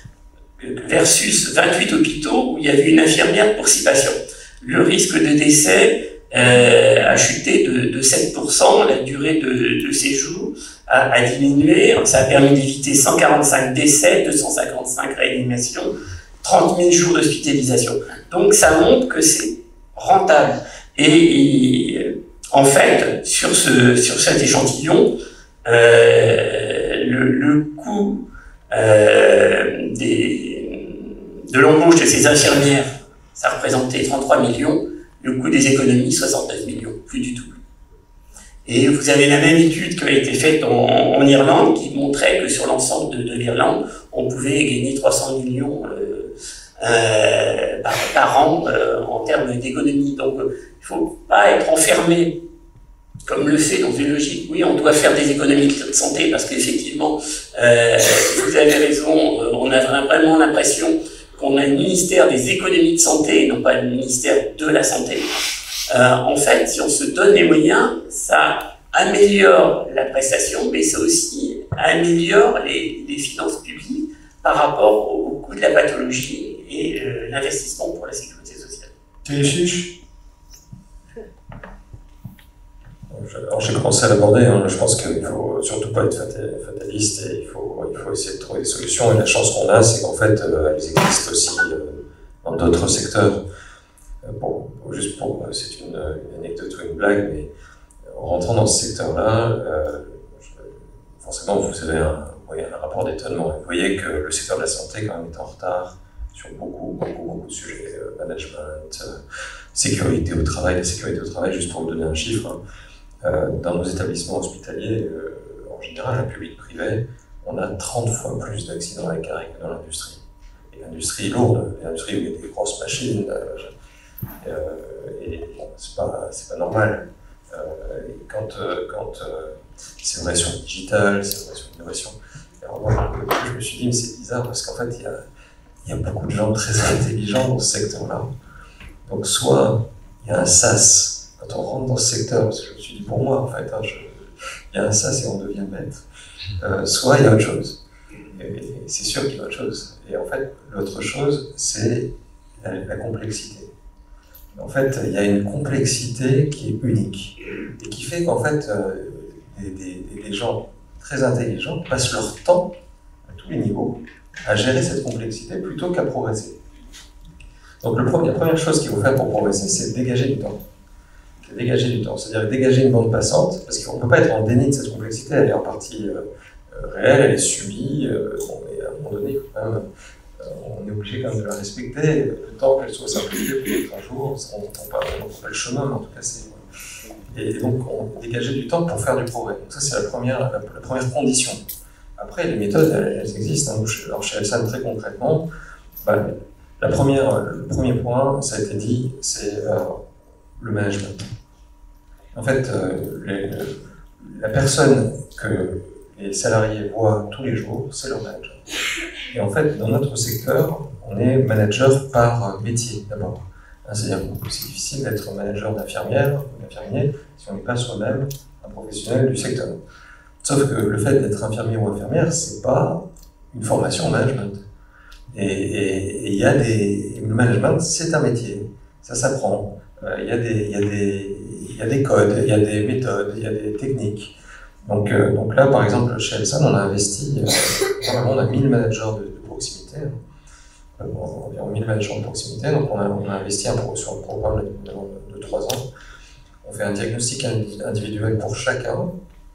S2: versus vingt-huit hôpitaux où il y avait une infirmière pour six patients. Le risque de décès euh, a chuté de, de sept pour cent, la durée de, de séjour a, a diminué, ça a permis d'éviter cent quarante-cinq décès, deux cent cinquante-cinq réanimations, trente mille jours d'hospitalisation. Donc ça montre que c'est rentable. Et, et en fait, sur, ce, sur cet échantillon, euh, le, le coût euh, des, de l'embauche de ces infirmières, ça représentait trente-trois millions, le coût des économies, soixante-neuf millions, plus du tout. Et vous avez la même étude qui a été faite en, en Irlande qui montrait que sur l'ensemble de, de l'Irlande, on pouvait gagner trois cents millions euh, euh, par, par an euh, en termes d'économie. Donc il ne faut pas être enfermé comme le fait dans une logique. Oui, on doit faire des économies de santé parce qu'effectivement, euh, vous avez raison, euh, on a vraiment l'impression qu'on a un ministère des économies de santé et non pas le ministère de la santé. Euh, en fait, si on se donne les moyens, ça améliore la prestation, mais ça aussi améliore les, les finances publiques par rapport au, au coût de la pathologie et euh, l'investissement pour la sécurité sociale.
S1: Téléchiche.
S4: Alors j'ai commencé à l'aborder, hein. Je pense qu'il ne faut surtout pas être fataliste et il faut, il faut essayer de trouver des solutions. Et la chance qu'on a, c'est qu'en fait, euh, elles existent aussi euh, dans d'autres secteurs. Euh, bon, juste pour, c'est une, une anecdote ou une blague, mais en rentrant dans ce secteur-là, euh, forcément vous avez un, oui, un rapport d'étonnement. Vous voyez que le secteur de la santé quand même est en retard sur beaucoup, beaucoup, beaucoup de sujets, euh, management, euh, sécurité au travail. La sécurité au travail, juste pour vous donner un chiffre, hein, Euh, dans nos établissements hospitaliers, euh, en général, public-privé, on a trente fois plus d'accidents à la carré que dans l'industrie. Et l'industrie lourde, l'industrie où il y a des grosses machines, euh, euh, et bon, c'est pas, c'est pas normal. Euh, et quand, euh, quand euh, c'est vrai sur le digital, c'est vrai sur l'innovation, alors moi, je me suis dit, mais c'est bizarre, parce qu'en fait, il y a, il y a beaucoup de gens très intelligents dans ce secteur-là. Donc, soit il y a un sas. Quand on rentre dans ce secteur, parce que je me suis dit pour moi en fait, hein, je, il y a un sas et on devient bête, euh, soit il y a autre chose. Et, et c'est sûr qu'il y a autre chose. Et en fait, l'autre chose, c'est la, la complexité. En fait, il y a une complexité qui est unique et qui fait qu'en fait, euh, des, des, des gens très intelligents passent leur temps à tous les niveaux à gérer cette complexité plutôt qu'à progresser. Donc le premier, la première chose qu'il faut faire pour progresser, c'est dégager du temps. Dégager du temps, c'est-à-dire dégager une bande passante, parce qu'on ne peut pas être en déni de cette complexité, elle est en partie euh, réelle, elle est subie, euh, bon, et à un moment donné, quand même, euh, on est obligé quand même de la respecter, le temps qu'elle soit simplifiée peut-être un jour, on n'entend pas, pas le chemin, mais en tout cas c'est... Et donc on dégager du temps pour faire du progrès, donc ça c'est la première, la, la première condition. Après les méthodes, elles, elles existent, hein. Alors chez Elsan très concrètement, bah, la première, le premier point, ça a été dit, c'est euh, le management. En fait, euh, les, la personne que les, les salariés voient tous les jours, c'est leur manager. Et en fait, dans notre secteur, on est manager par métier d'abord. C'est-à-dire que c'est difficile d'être manager d'infirmière ou d'infirmier si on n'est pas soi-même un professionnel du secteur. Sauf que le fait d'être infirmier ou infirmière, c'est pas une formation en management. Et il y a des... Le management, c'est un métier, ça s'apprend. Il euh, y a des, il y a des, il y a des codes, il y a des méthodes, il y a des techniques. Donc, euh, donc là, par exemple, chez Elsan, on a investi, euh, normalement, on a mille managers de, de proximité, euh, environ mille managers de proximité, donc on a, on a investi un pro, sur un programme de, de trois ans. On fait un diagnostic individuel pour chacun,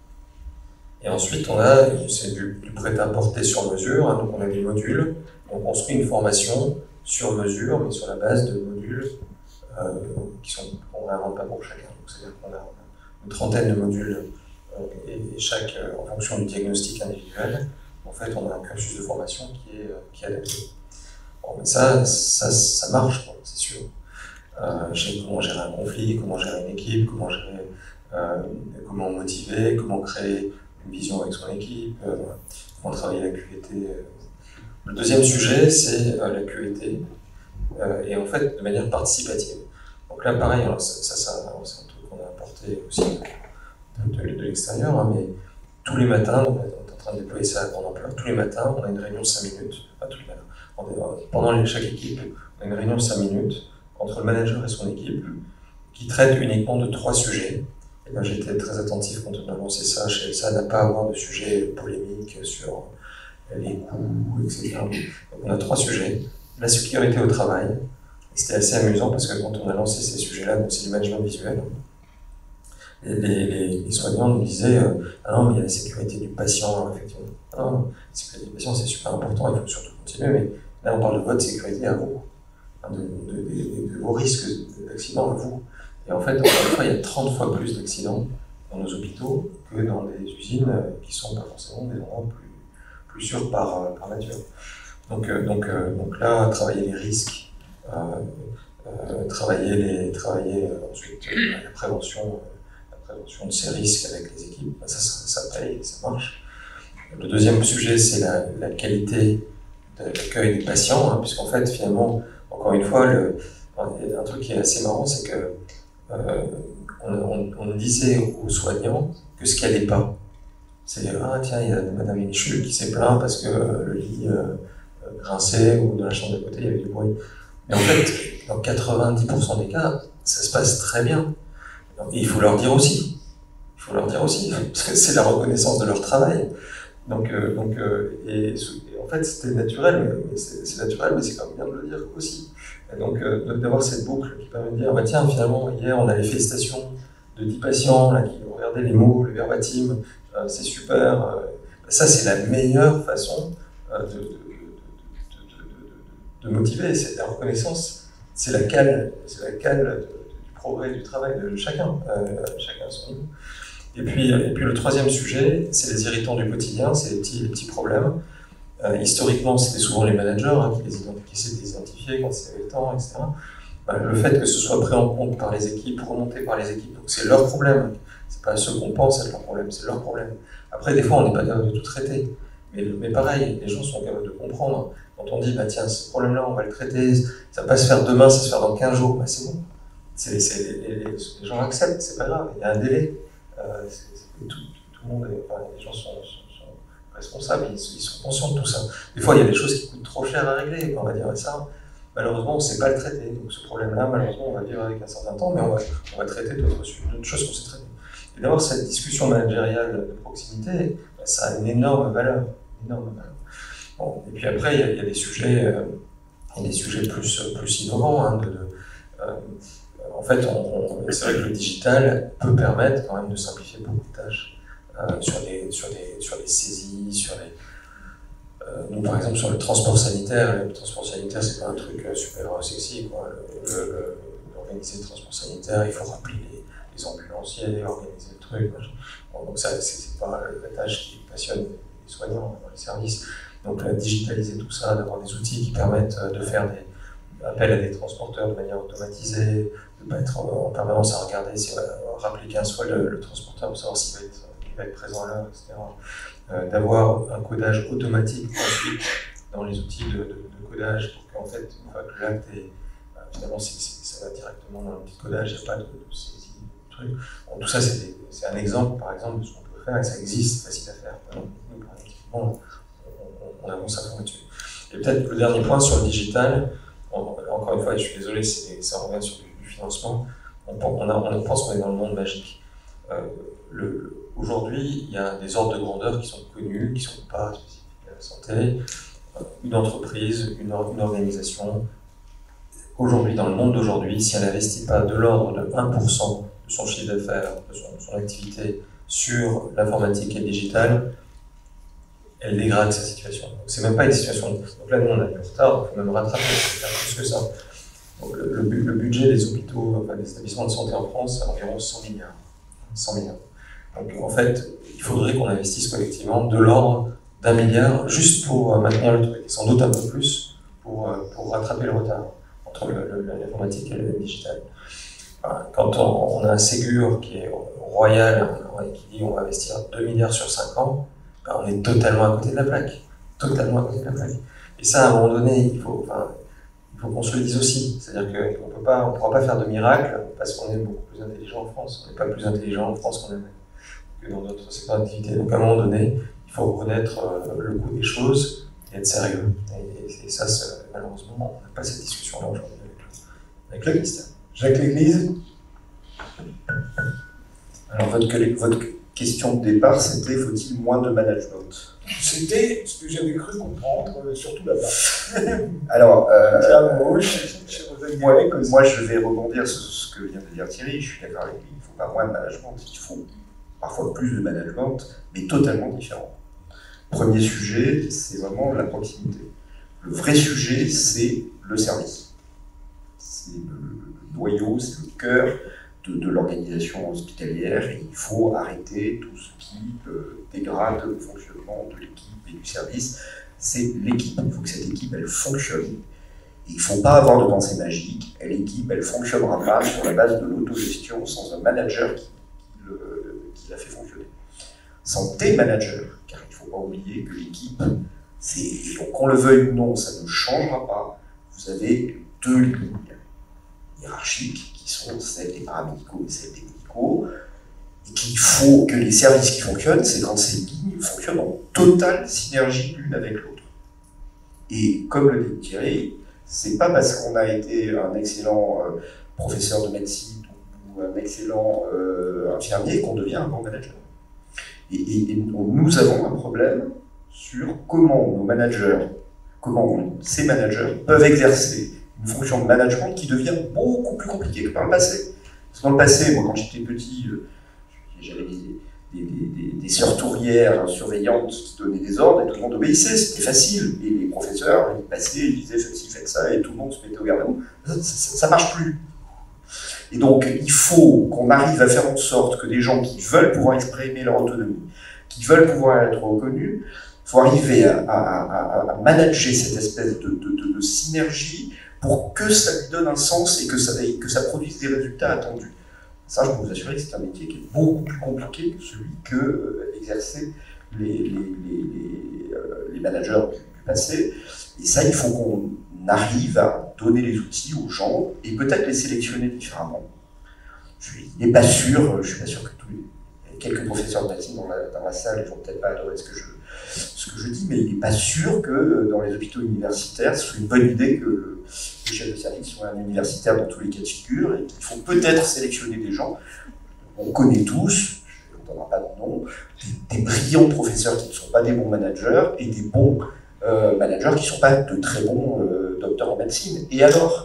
S4: et ensuite on a, c'est du, du prêt-à-porter sur mesure, hein, donc on a des modules, on construit une formation sur mesure, mais sur la base de modules euh, qui sont, qu'on n'invente pas pour chacun. Donc c'est-à-dire qu'on a une trentaine de modules, et chaque, en fonction du diagnostic individuel, en fait, on a un cursus de formation qui est, qui est adapté. Bon, mais ça, ça, ça marche, c'est sûr. Euh, comment gérer un conflit, comment gérer une équipe, comment gérer, euh, comment motiver, comment créer une vision avec son équipe, euh, comment travailler la Q V T. Le deuxième sujet, c'est euh, la Q V T, euh, et en fait, de manière participative. Donc là, pareil, alors, ça, ça, ça c'est un truc qu'on a apporté aussi de, de, de l'extérieur, hein, mais tous les matins, on est en train de déployer ça à grande ampleur, tous les matins, on a une réunion de cinq minutes, pas tous les matins, pendant les, chaque équipe, on a une réunion de cinq minutes entre le manager et son équipe qui traite uniquement de trois sujets. Et ben, j'étais très attentif quand on a lancé ça chez Elsan, à ne pas avoir de sujets polémiques sur les coûts, et cetera. Donc on a trois sujets. La sécurité au travail, et c'était assez amusant parce que quand on a lancé ces sujets-là, donc c'est du management visuel, Les, les, les soignants nous disaient euh, ah non, mais il y a la sécurité du patient, alors, effectivement. Ah non, la sécurité du patient, c'est super important, il faut surtout continuer, mais là, on parle de votre sécurité à vous, hein, de, de, de, de vos risques d'accident à vous. Et en fait, encore une fois, il y a trente fois plus d'accidents dans nos hôpitaux que dans des usines qui ne sont pas forcément des endroits plus, plus sûrs par, par nature. Donc, euh, donc, euh, donc là, travailler les risques, euh, euh, travailler, les, travailler euh, ensuite euh, la prévention. prévention de ces risques avec les équipes, ça, ça, ça paye, ça marche. Le deuxième sujet, c'est la, la qualité de l'accueil des patients, hein, puisqu'en fait, finalement, encore une fois, le, un truc qui est assez marrant, c'est que euh, on, on, on disait aux soignants que ce qui n'allait pas, c'est ah tiens, il y a Madame Michu qui s'est plaint parce que le lit euh, grinçait ou dans la chambre d'à côté, il y avait du bruit. Mais en fait, dans quatre-vingt-dix pour cent des cas, ça se passe très bien. Et il faut leur dire aussi, il faut leur dire aussi, parce que c'est la reconnaissance de leur travail. Donc, euh, donc euh, et, et en fait, c'était naturel, mais c'est naturel, mais c'est quand même bien de le dire aussi. Et donc, euh, d'avoir cette boucle qui permet de dire, bah, tiens, finalement, hier, on a les félicitations de dix patients là, qui ont regardé les mots, le verbatim, euh, c'est super. Euh, ça, c'est la meilleure façon euh, de, de, de, de, de, de motiver. C'est la reconnaissance, c'est la cale, c'est la cale de, progrès du travail de chacun, euh, chacun à son niveau. Et puis, et puis le troisième sujet, c'est les irritants du quotidien, c'est les petits, les petits problèmes. Euh, historiquement, c'était souvent les managers hein, qui, les, qui essaient de les identifier quand c'est irritant, et cetera. Bah, le fait que ce soit pris en compte par les équipes, remonté par les équipes, donc c'est leur problème. C'est pas ceux qu'on pense être leur problème, c'est leur problème. Après, des fois, on n'est pas capable de tout traiter. Mais, mais pareil, les gens sont capables de comprendre. Quand on dit, bah, tiens, ce problème-là, on va le traiter, ça va pas se faire demain, ça se faire dans quinze jours, bah, c'est bon. C'est, c'est, les, les, les gens acceptent, c'est pas grave, il y a un délai. Euh, c'est, c'est, tout, tout, tout le monde, est, enfin, les gens sont, sont, sont responsables, ils, ils sont conscients de tout ça. Des fois, il y a des choses qui coûtent trop cher à régler, on va dire ça. Malheureusement, on ne sait pas le traiter. Donc ce problème-là, malheureusement, on va vivre avec un certain temps, mais on va, on va traiter d'autres choses qu'on sait traiter. Et d'avoir cette discussion managériale de proximité, ça a une énorme valeur. Une énorme valeur. Bon, et puis après, il y a, il y a des sujets, euh, il y a des sujets plus, plus innovants. Hein, de, de, euh, en fait, on, on, c'est vrai que le digital peut permettre quand même de simplifier beaucoup de tâches euh, sur, les, sur, les, sur les saisies, sur les... Euh, nous, par exemple, sur le transport sanitaire, le transport sanitaire, c'est pas un truc super sexy, quoi. Le, le, le, organiser le transport sanitaire, il faut rappeler les, les ambulanciers, organiser le truc. Bon, donc, ça, c'est pas la tâche qui passionne les soignants dans les services. Donc, là, digitaliser tout ça, d'avoir des outils qui permettent de faire des appels à des transporteurs de manière automatisée, de ne pas être en permanence à regarder, si, rappeler quinze fois le, le transporteur pour savoir s'il va être va être présent à l'heure, et cetera. Euh, d'avoir un codage automatique ensuite dans les outils de, de, de codage pour qu'en fait, une fois que l'acte est, bah, finalement, c'est, c'est, ça va directement dans l'outil de codage, il n'y a pas de, de saisie, de trucs. Bon, tout ça, c'est, c'est un exemple, par exemple, de ce qu'on peut faire, et ça existe, c'est facile à faire. Donc, nous, par exemple, on, on, on avance à fond là-dessus. Et peut-être le dernier point sur le digital, on, encore une fois, je suis désolé, c'est, ça revient sur du, du financement, on, on, a, on pense qu'on est dans le monde magique. Euh, le, aujourd'hui, il y a des ordres de grandeur qui sont connus, qui ne sont pas spécifiques à la santé. Une entreprise, une, une organisation, aujourd'hui, dans le monde d'aujourd'hui, si elle n'investit pas de l'ordre de un pour cent de son chiffre d'affaires, de son, de son activité sur l'informatique et le digital, elle dégrade sa situation. Donc, c'est même pas une situation. Donc là, nous, on a du retard, il faut même rattraper, il faut faire plus que ça. Donc, le, le, le budget des hôpitaux, enfin, des établissements de santé en France, c'est environ cent milliards. cent milliards. Donc, en fait, il faudrait qu'on investisse collectivement de l'ordre d'un milliard juste pour euh, maintenir le truc, et sans doute un peu plus pour, euh, pour rattraper le retard entre le, le, l'informatique et le digital. Enfin, quand on, on a un Ségur qui est royal et qui dit on va investir deux milliards sur cinq ans, ben on est totalement à côté de la plaque. Totalement à côté de la plaque. Et ça, à un moment donné, il faut, enfin, il faut qu'on se le dise aussi. C'est-à-dire qu'on peut pas, on ne pourra pas faire de miracle parce qu'on est beaucoup plus intelligent en France. On n'est pas plus intelligent en France qu'on est que dans d'autres secteurs d'activité. Donc à un moment donné, il faut reconnaître euh, le coût des choses et être sérieux. Et, et ça, malheureusement, on n'a pas cette discussion-là aujourd'hui avec le, avec le ministère.
S1: Jacques L'Église.
S3: Alors votre, votre question de départ, c'était faut-il moins de management?
S1: C'était ce que j'avais cru comprendre, euh, surtout là-bas.
S3: Alors, euh,
S1: moi,
S3: moi, je vais rebondir sur ce que vient de dire Thierry. Je suis d'accord avec lui. Il ne faut pas moins de management. Il faut parfois plus de management, mais totalement différent. Premier sujet, c'est vraiment la proximité. Le vrai sujet, c'est le service. C'est le, le noyau, c'est le cœur de, de l'organisation hospitalière et il faut arrêter tout ce qui euh, dégrade le fonctionnement de l'équipe et du service. C'est l'équipe. Il faut que cette équipe, elle fonctionne. Et il ne faut pas avoir de pensée magique. Et l'équipe, elle fonctionnera pas sur la base de l'autogestion sans un manager qui, qui, le, qui la fait fonctionner. Sans tes managers, car il ne faut pas oublier que l'équipe, c'est, donc qu'on le veuille ou non, ça ne changera pas. Vous avez deux lignes hiérarchiques qui sont celles des paramédicaux et celles des médicaux, et qu'il faut que les services qui fonctionnent, c'est quand ces lignes fonctionnent en totale synergie l'une avec l'autre. Et comme le dit Thierry, c'est pas parce qu'on a été un excellent euh, professeur de médecine ou un excellent euh, infirmier qu'on devient un bon manager. Et, et, et nous avons un problème sur comment nos managers, comment ces managers peuvent exercer une fonction de management qui devient beaucoup plus compliquée que par le passé. Parce que dans le passé, moi quand j'étais petit, j'avais des, des, des, des sœurs tourières surveillantes qui donnaient des ordres et tout le monde obéissait, c'était facile. Et les professeurs, ils passaient, ils disaient faites ci, faites ça, et tout le monde se mettait au garde-à-vous. Ça ne marche plus. Et donc, il faut qu'on arrive à faire en sorte que des gens qui veulent pouvoir exprimer leur autonomie, qui veulent pouvoir être reconnus, il faut arriver à, à, à, à manager cette espèce de, de, de, de synergie pour que ça lui donne un sens et que ça, et que ça produise des résultats attendus. Ça, je peux vous assurer que c'est un métier qui est beaucoup plus compliqué que celui que euh, exerçaient les, les, les, les, euh, les managers du, du passé. Et ça, il faut qu'on arrive à donner les outils aux gens et peut-être les sélectionner différemment. Je n'est pas sûr, je ne suis pas sûr que tous les, il y a quelques professeurs de médecine dans la, dans la salle, ils vont peut-être pas adorer ce que je, ce que je dis, mais il n'est pas sûr que dans les hôpitaux universitaires, ce soit une bonne idée que le, le chef de service soit un universitaire dans tous les cas de figure et qu'il faut peut-être sélectionner des gens. On connaît tous, on ne donnera pas de nom, des, des brillants professeurs qui ne sont pas des bons managers et des bons euh, managers qui ne sont pas de très bons euh, docteurs en médecine. Et alors,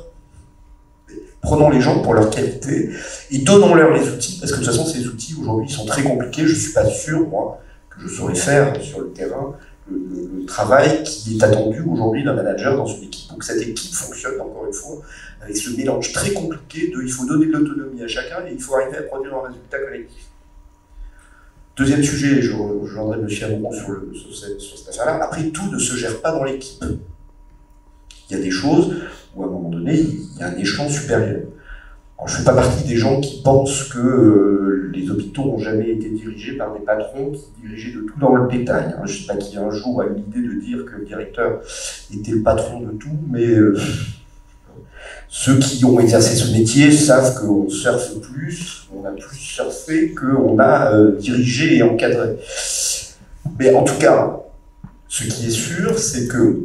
S3: prenons les gens pour leur qualité et donnons-leur les outils, parce que de toute façon, ces outils aujourd'hui sont très compliqués. Je ne suis pas sûr, moi, que je saurais faire sur le terrain le, le, le travail qui est attendu aujourd'hui d'un manager dans une équipe. Pour que cette équipe fonctionne, encore une fois, avec ce mélange très compliqué de il faut donner de l'autonomie à chacun et il faut arriver à produire un résultat collectif. Deuxième sujet, je rejoindrai M. Amoron sur, le, sur, cette, sur cette affaire-là, après tout ne se gère pas dans l'équipe. Il y a des choses où à un moment donné, il y a un échelon supérieur. Alors, je ne fais pas partie des gens qui pensent que euh, les hôpitaux n'ont jamais été dirigés par des patrons qui dirigeaient de tout dans le détail. Je ne sais pas qui un jour a eu l'idée de dire que le directeur était le patron de tout, mais euh, ceux qui ont exercé ce métier savent qu'on surfe plus, on a plus surfé qu'on a euh, dirigé et encadré. Mais en tout cas, ce qui est sûr, c'est que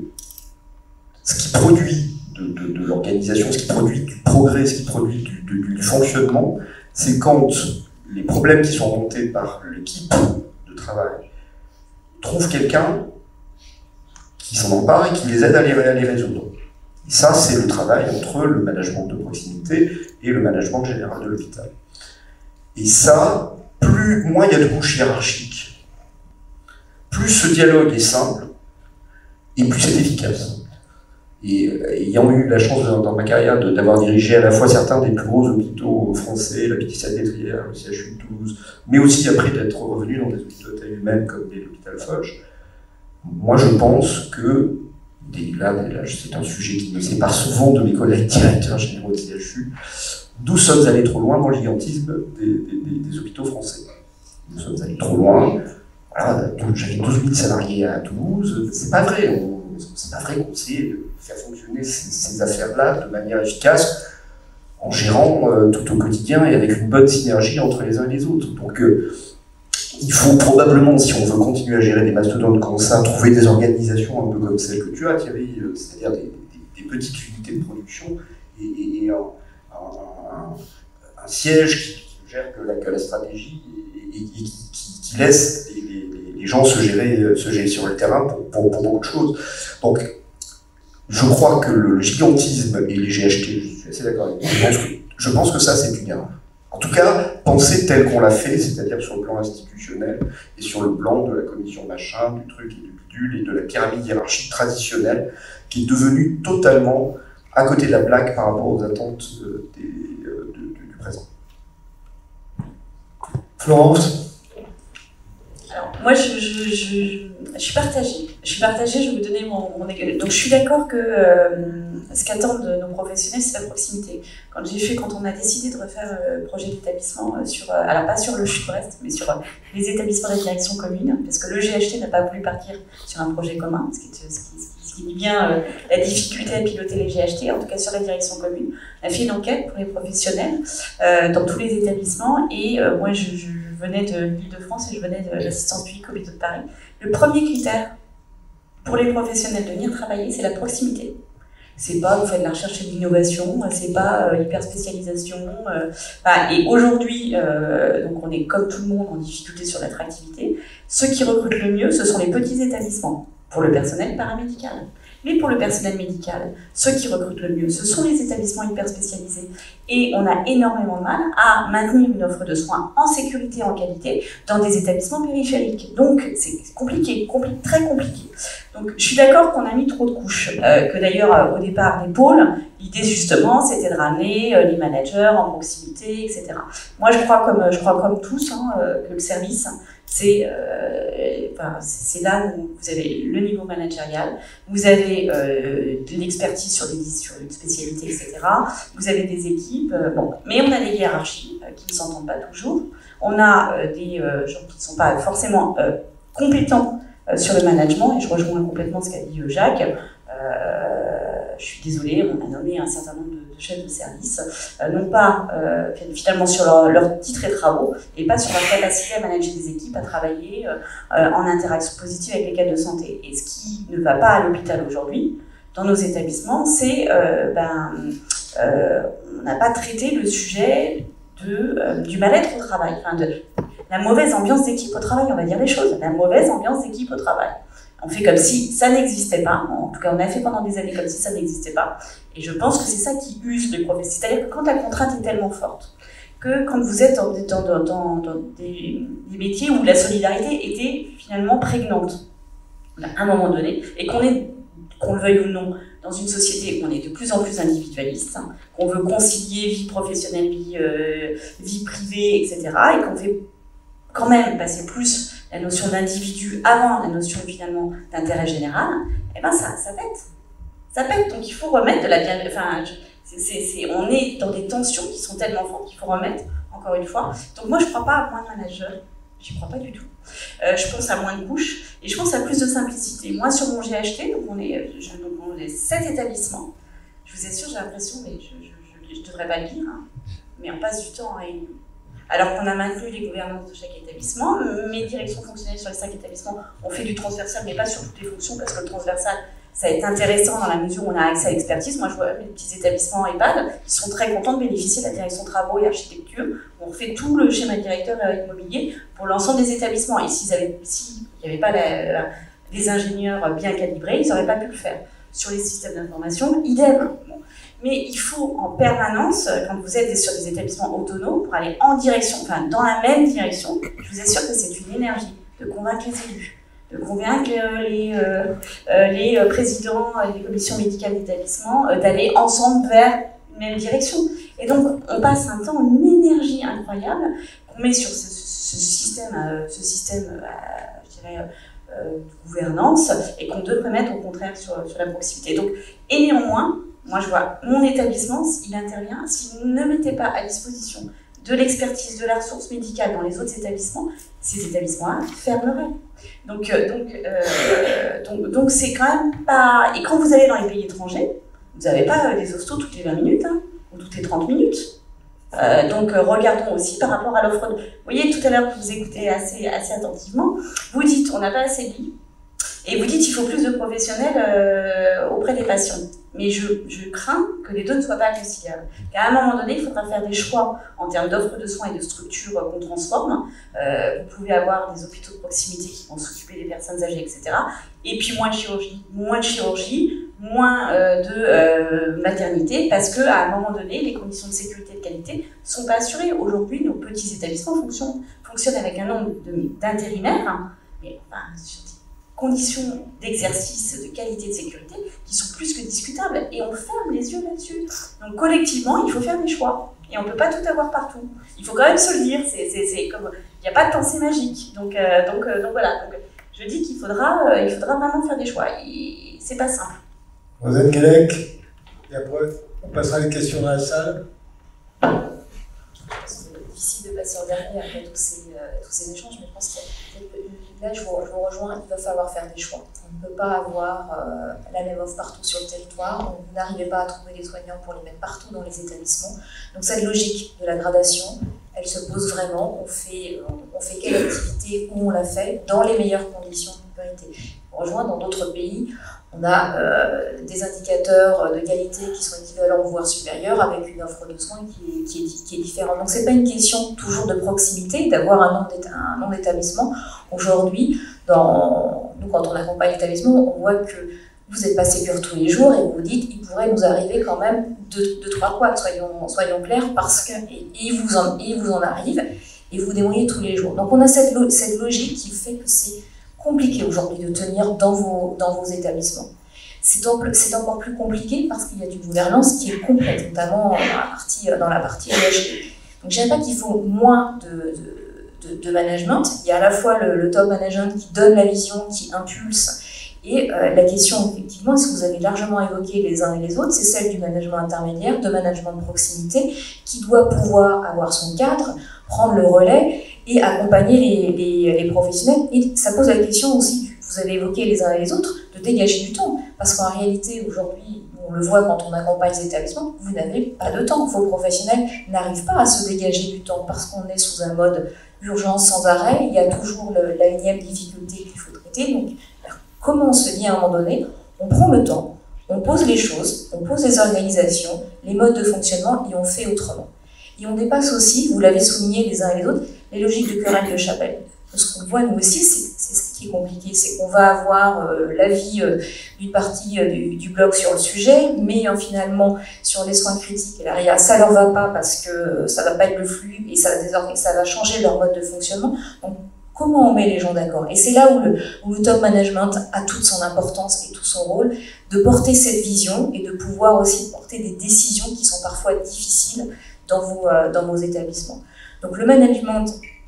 S3: ce qui produit de, de, de l'organisation, ce qui produit du progrès, ce qui produit du, du, du fonctionnement, c'est quand les problèmes qui sont remontés par l'équipe de travail trouvent quelqu'un qui s'en empare et qui les aide à les, à les résoudre. Et ça, c'est le travail entre le management de proximité et le management général de l'hôpital. Et ça, plus, moins il y a de couches hiérarchiques, plus ce dialogue est simple, et plus c'est efficace. Et ayant eu la chance dans, dans ma carrière d'avoir dirigé à la fois certains des plus gros hôpitaux français, la Pitié-Salpêtrière, le C H U de Toulouse, mais aussi après d'être revenu dans des hôpitaux de taille humaine comme l'hôpital Foch, moi je pense que, et là, là c'est un sujet qui me sépare souvent de mes collègues directeurs généraux de C H U, nous sommes allés trop loin dans le gigantisme des, des, des, des hôpitaux français. Nous sommes allés trop loin. Voilà, j'avais douze mille salariés à Toulouse, c'est pas vrai. On, c'est pas vrai qu'on sait faire fonctionner ces, ces affaires-là de manière efficace en gérant euh, tout au quotidien et avec une bonne synergie entre les uns et les autres. Donc euh, il faut probablement, si on veut continuer à gérer des mastodontes comme ça, trouver des organisations un peu comme celle que tu as, Thierry, euh, c'est-à-dire des, des, des petites unités de production et, et, et un, un, un, un siège qui, qui ne gère que la, que la stratégie et, et, et qui, qui, qui laisse les, les, les gens se gérer, se gérer sur le terrain pour, pour, pour beaucoup de choses. Donc, je crois que le gigantisme et les G H T, je suis assez d'accord avec vous, je pense que, je pense que ça, c'est une erreur. En tout cas, penser tel qu'on l'a fait, c'est-à-dire sur le plan institutionnel et sur le plan de la commission machin, du truc et du bidule et de la pyramide hiérarchique traditionnelle qui est devenue totalement à côté de la plaque par rapport aux attentes euh, des, euh, de, de, du présent.
S1: Florence ?
S6: Alors, moi, je, je, je, je suis partagée. Je suis partagée, je vais vous donner mon, mon... Donc, je suis d'accord que euh, ce qu'attendent nos professionnels, c'est la proximité. Quand j'ai fait, quand on a décidé de refaire le projet d'établissement sur, alors pas sur le Sud-Ouest, mais sur les établissements de direction commune, parce que le G H T n'a pas voulu partir sur un projet commun, ce qui, ce qui, ce qui dit bien euh, la difficulté à piloter les G H T, en tout cas sur la direction commune. On a fait une enquête pour les professionnels euh, dans tous les établissements, et euh, moi, je, je venais de l'Île-de-France et je venais de l'assistance publique au hôpital de Paris. Le premier critère pour les professionnels de venir travailler, c'est la proximité. C'est pas vous faites de la recherche et de l'innovation, c'est pas euh, l'hyper spécialisation. Euh, enfin, et aujourd'hui, euh, donc on est comme tout le monde en difficulté sur l'attractivité. Ceux qui recrutent le mieux, ce sont les petits établissements pour le personnel paramédical. Mais pour le personnel médical, ceux qui recrutent le mieux, ce sont les établissements hyper spécialisés. Et on a énormément de mal à maintenir une offre de soins en sécurité et en qualité dans des établissements périphériques. Donc, c'est compliqué, compli- très compliqué. Donc, je suis d'accord qu'on a mis trop de couches. Euh, que d'ailleurs, au départ des pôles, l'idée justement, c'était de ramener euh, les managers en proximité, et cetera. Moi, je crois comme, je crois comme tous hein, euh, que le service, c'est euh, enfin, c'est là où vous avez le niveau managérial, vous avez euh, de l'expertise sur, des, sur une spécialité, et cetera. Vous avez des équipes, euh, bon, mais on a des hiérarchies euh, qui ne s'entendent pas toujours. On a euh, des euh, gens qui ne sont pas forcément euh, compétents euh, sur le management, et je rejoins complètement ce qu'a dit euh, Jacques. Euh, je suis désolée, on a nommé un certain nombre de, de chefs de service, euh, non pas euh, finalement sur leur, leur titre et travaux, et pas sur leur capacité à manager des équipes, à travailler euh, en interaction positive avec les cadres de santé. Et ce qui ne va pas à l'hôpital aujourd'hui, dans nos établissements, c'est euh, ben, euh, on n'a pas traité le sujet de, euh, du mal-être au travail, enfin de la mauvaise ambiance d'équipe au travail, on va dire les choses, la mauvaise ambiance d'équipe au travail. On fait comme si ça n'existait pas, en tout cas on a fait pendant des années comme si ça n'existait pas, et je pense que c'est ça qui use les professionnels. C'est-à-dire que quand la contrainte est tellement forte, que quand vous êtes dans, dans, dans, dans des, des métiers où la solidarité était finalement prégnante, à un moment donné, et qu'on est, qu'on le veuille ou non, dans une société où on est de plus en plus individualiste, hein, qu'on veut concilier vie professionnelle, vie, euh, vie privée, et cetera, et qu'on fait quand même passer plus la notion d'individu avant la notion finalement d'intérêt général, eh ben ça, ça pète. Ça pète, donc il faut remettre de la bien... Enfin, c'est, c'est, c'est, on est dans des tensions qui sont tellement fortes qu'il faut remettre en encore une fois. Donc moi, je ne crois pas à moins de managers, je n'y crois pas du tout. Euh, je pense à moins de couches et je pense à plus de simplicité. Moi, sur mon G H T, donc on est, je, donc on est sept établissements. Je vous assure, j'ai l'impression, mais je ne devrais pas le dire, hein, mais on passe du temps en réunion. Alors qu'on a maintenu les gouvernances de chaque établissement, mes directions fonctionnelles sur les cinq établissements ont fait du transversal, mais pas sur toutes les fonctions, parce que le transversal, ça va être intéressant dans la mesure où on a accès à l'expertise. Moi, je vois mes petits établissements EHPAD, ils sont très contents de bénéficier de la direction travaux et architecture. On refait tout le schéma directeur immobilier pour l'ensemble des établissements. Et s'ils avaient, s'il n'y avait pas la, la, les ingénieurs bien calibrés, ils n'auraient pas pu le faire. Sur les systèmes d'information, idem. Bon. Mais il faut en permanence, quand vous êtes sur des établissements autonomes, pour aller en direction, enfin dans la même direction, je vous assure que c'est une énergie de convaincre les élus, de convaincre les, euh, euh, les présidents des commissions médicales d'établissement euh, d'aller ensemble vers une même direction. Et donc, on passe un temps, une énergie incroyable qu'on met sur ce, ce système, euh, ce système euh, je dirais, euh, de gouvernance et qu'on devrait mettre au contraire sur, sur la proximité. Donc, et néanmoins, moi je vois mon établissement, il intervient, si vous ne mettez pas à disposition de l'expertise, de la ressource médicale dans les autres établissements, ces établissements-là fermeraient. Donc, euh, donc, euh, donc, donc c'est quand même pas... Et quand vous allez dans les pays étrangers, vous n'avez pas euh, des hostos toutes les vingt minutes, hein, ou toutes les trente minutes. Euh, donc euh, regardons aussi par rapport à l'offre de... Vous voyez, tout à l'heure, vous écoutez assez, assez attentivement, vous dites on n'a pas assez de lits, et vous dites il faut plus de professionnels euh, auprès des patients. Mais je, je crains que les deux ne soient pas conciliables. Qu'à un moment donné, il faudra faire des choix en termes d'offres de soins et de structures qu'on transforme. Euh, vous pouvez avoir des hôpitaux de proximité qui vont s'occuper des personnes âgées, et cetera. Et puis moins de chirurgie, moins de chirurgie, moins euh, de euh, maternité, parce qu'à un moment donné, les conditions de sécurité et de qualité ne sont pas assurées. Aujourd'hui, nos petits établissements fonctionnent, fonctionnent avec un nombre d'intérimaires, hein, mais enfin, sur des conditions d'exercice, de qualité, de sécurité, qui sont plus que discutables, et on ferme les yeux là-dessus. Donc collectivement, il faut faire des choix, et on ne peut pas tout avoir partout. Il faut quand même se le dire, c'est, c'est, c'est comme... il n'y a pas de pensée magique. Donc, euh, donc, euh, donc voilà, donc, je dis qu'il faudra, euh, il faudra vraiment faire des choix, et c'est pas simple.
S1: Vous êtes Guélec, et après, on passera les questions dans la salle.
S5: C'est difficile de passer en dernier après tous ces, euh, tous ces échanges, mais je pense que là, je vous, je vous rejoins, il va falloir faire des choix. On ne peut pas avoir euh, la même offre partout sur le territoire, vous n'arrivez pas à trouver des soignants pour les mettre partout dans les établissements. Donc cette logique de la gradation, elle se pose vraiment, on fait, on fait quelle activité, où on la fait, dans les meilleures conditions de qualité. On rejoint dans d'autres pays, on a euh, des indicateurs de qualité qui sont équivalents, voire supérieurs, avec une offre de soins qui est, qui est, qui est différente. Donc, ce n'est pas une question toujours de proximité, d'avoir un nom d'établissement. Aujourd'hui, dans, nous, quand on accompagne l'établissement, on voit que vous n'êtes pas sécure tous les jours et vous vous dites il pourrait nous arriver quand même deux, deux trois couacs, soyons, soyons clairs, parce que et, et il vous en, il vous en arrive et vous débrouillez tous les jours. Donc, on a cette, cette logique qui fait que c'est compliqué aujourd'hui de tenir dans vos, dans vos établissements. C'est encore plus compliqué parce qu'il y a une gouvernance qui est complète, notamment dans la partie, dans la partie E H T. Donc je ne dirais pas qu'il faut moins de, de, de, de management. Il y a à la fois le, le top management qui donne la vision, qui impulse. Et euh, la question, effectivement, est-ce que vous avez largement évoqué les uns et les autres, c'est celle du management intermédiaire, de management de proximité, qui doit pouvoir avoir son cadre, prendre le relais et accompagner les, les, les professionnels. Et ça pose la question aussi, vous avez évoqué les uns et les autres, de dégager du temps. Parce qu'en réalité, aujourd'hui, on le voit quand on accompagne les établissements, vous n'avez pas de temps. Vos professionnels n'arrivent pas à se dégager du temps parce qu'on est sous un mode urgence sans arrêt. Il y a toujours le, la énième difficulté qu'il faut traiter. Donc, comment on se dit à un moment donné, on prend le temps, on pose les choses, on pose les organisations, les modes de fonctionnement et on fait autrement. Et on dépasse aussi, vous l'avez souligné les uns et les autres, les logiques de querelle de chapelle. Ce qu'on voit nous aussi, c'est ce qui est compliqué, c'est qu'on va avoir euh, l'avis euh, d'une partie euh, du, du bloc sur le sujet, mais euh, finalement sur les soins critiques, et là, ça leur va pas parce que euh, ça va pas être le flux et ça, ça va changer leur mode de fonctionnement. Donc, comment on met les gens d'accord? Et c'est là où le, où le top management a toute son importance et tout son rôle, de porter cette vision et de pouvoir aussi porter des décisions qui sont parfois difficiles dans vos, euh, dans vos établissements. Donc le management,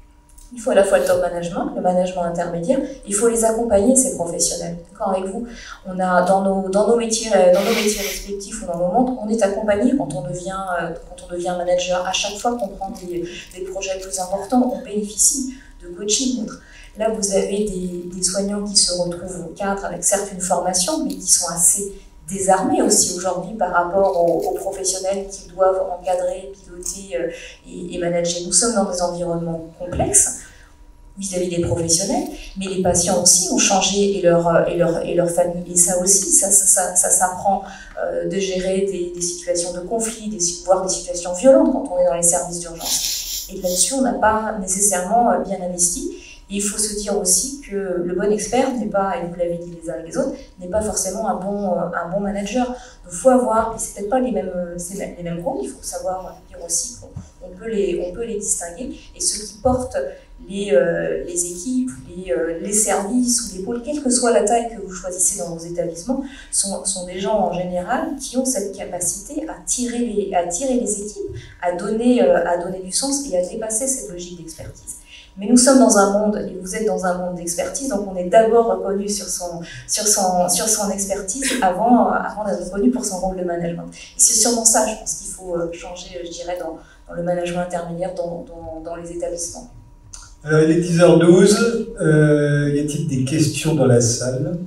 S5: Il faut à la fois le top management, le management intermédiaire, il faut les accompagner, ces professionnels. D'accord avec vous, on a dans nos, dans nos métiers, dans nos métiers respectifs ou dans nos mondes, on est accompagné quand on devient, quand on devient manager. À chaque fois qu'on prend des, des projets plus importants, on bénéficie de coaching. Là, vous avez des, des soignants qui se retrouvent au cadre avec certes une formation, mais qui sont assez désarmés aussi aujourd'hui par rapport aux, aux professionnels qui doivent encadrer, piloter euh, et, et manager. Nous sommes dans des environnements complexes vis-à-vis des professionnels, mais les patients aussi ont changé et leur, et leur, et leur famille. Et ça aussi, ça, ça, ça, ça s'apprend euh, de gérer des, des situations de conflit, des, voire des situations violentes quand on est dans les services d'urgence. Et là-dessus, on n'a pas nécessairement bien investi. Et il faut se dire aussi que le bon expert n'est pas, et vous l'avez dit les uns et les autres, n'est pas forcément un bon, un bon manager. Donc il faut avoir, et c'est peut-être pas les mêmes, les mêmes rôles, il faut savoir dire aussi qu'on peut les, on peut les distinguer. Et ceux qui portent les, euh, les équipes, les, euh, les services ou les pôles, quelle que soit la taille que vous choisissez dans vos établissements, sont, sont des gens en général qui ont cette capacité à tirer les, à tirer les équipes, à donner, euh, à donner du sens et à dépasser cette logique d'expertise. Mais nous sommes dans un monde, et vous êtes dans un monde d'expertise, donc on est d'abord reconnu sur son, sur son, sur son expertise avant, avant d'être reconnu pour son rôle de management. Et c'est sûrement ça, je pense qu'il faut changer, je dirais, dans, dans le management intermédiaire, dans, dans, dans les établissements.
S1: Alors, il est dix heures douze, euh, y a-t-il des questions dans la salle?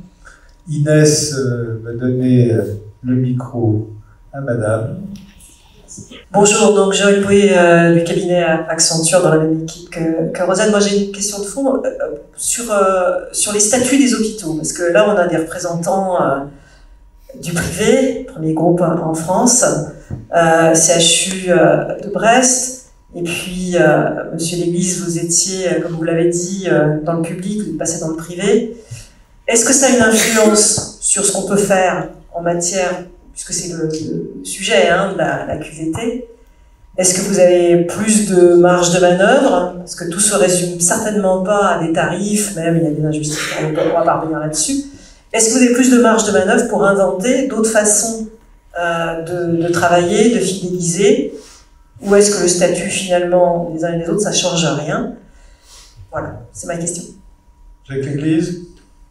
S1: Inès euh, va donner le micro à madame.
S7: Bonjour, donc Joël Boué euh, du cabinet Accenture dans la même équipe que, que Rosanne. Moi j'ai une question de fond euh, sur, euh, sur les statuts des hôpitaux, parce que là on a des représentants euh, du privé, premier groupe en France, euh, C H U euh, de Brest, et puis euh, Monsieur Léglise, vous étiez, comme vous l'avez dit, euh, dans le public, vous passez dans le privé. Est-ce que ça a une influence sur ce qu'on peut faire en matière, puisque c'est le, le sujet hein, de la, la Q V T, est-ce que vous avez plus de marge de manœuvre? Parce que tout se résume certainement pas à des tarifs, même il y a des injustices, on va pas revenir là-dessus. Est-ce que vous avez plus de marge de manœuvre pour inventer d'autres façons euh, de, de travailler, de fidéliser? Ou est-ce que le statut finalement des uns et des autres, ça change rien? Voilà, c'est ma question.
S1: Jacques Léglise.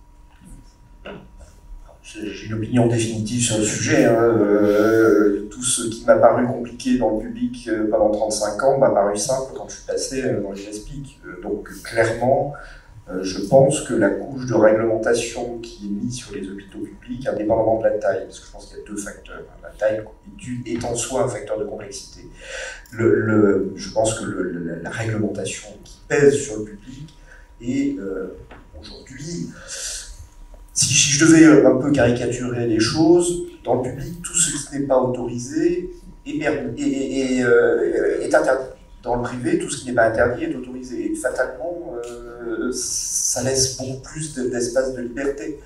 S3: J'ai une opinion définitive sur le sujet. Hein. Euh, tout ce qui m'a paru compliqué dans le public euh, pendant trente-cinq ans m'a paru simple quand je suis passé euh, dans les respics. Euh, donc clairement, euh, je pense que la couche de réglementation qui est mise sur les hôpitaux publics, indépendamment de la taille, parce que je pense qu'il y a deux facteurs, la taille est en soi un facteur de complexité. Le, le, je pense que le, le, la réglementation qui pèse sur le public est euh, aujourd'hui... Si je devais un peu caricaturer les choses, dans le public, tout ce qui n'est pas autorisé est, est, est, est, euh, est interdit. Dans le privé, tout ce qui n'est pas interdit est autorisé. Et fatalement, euh, ça laisse beaucoup plus d'espace de liberté.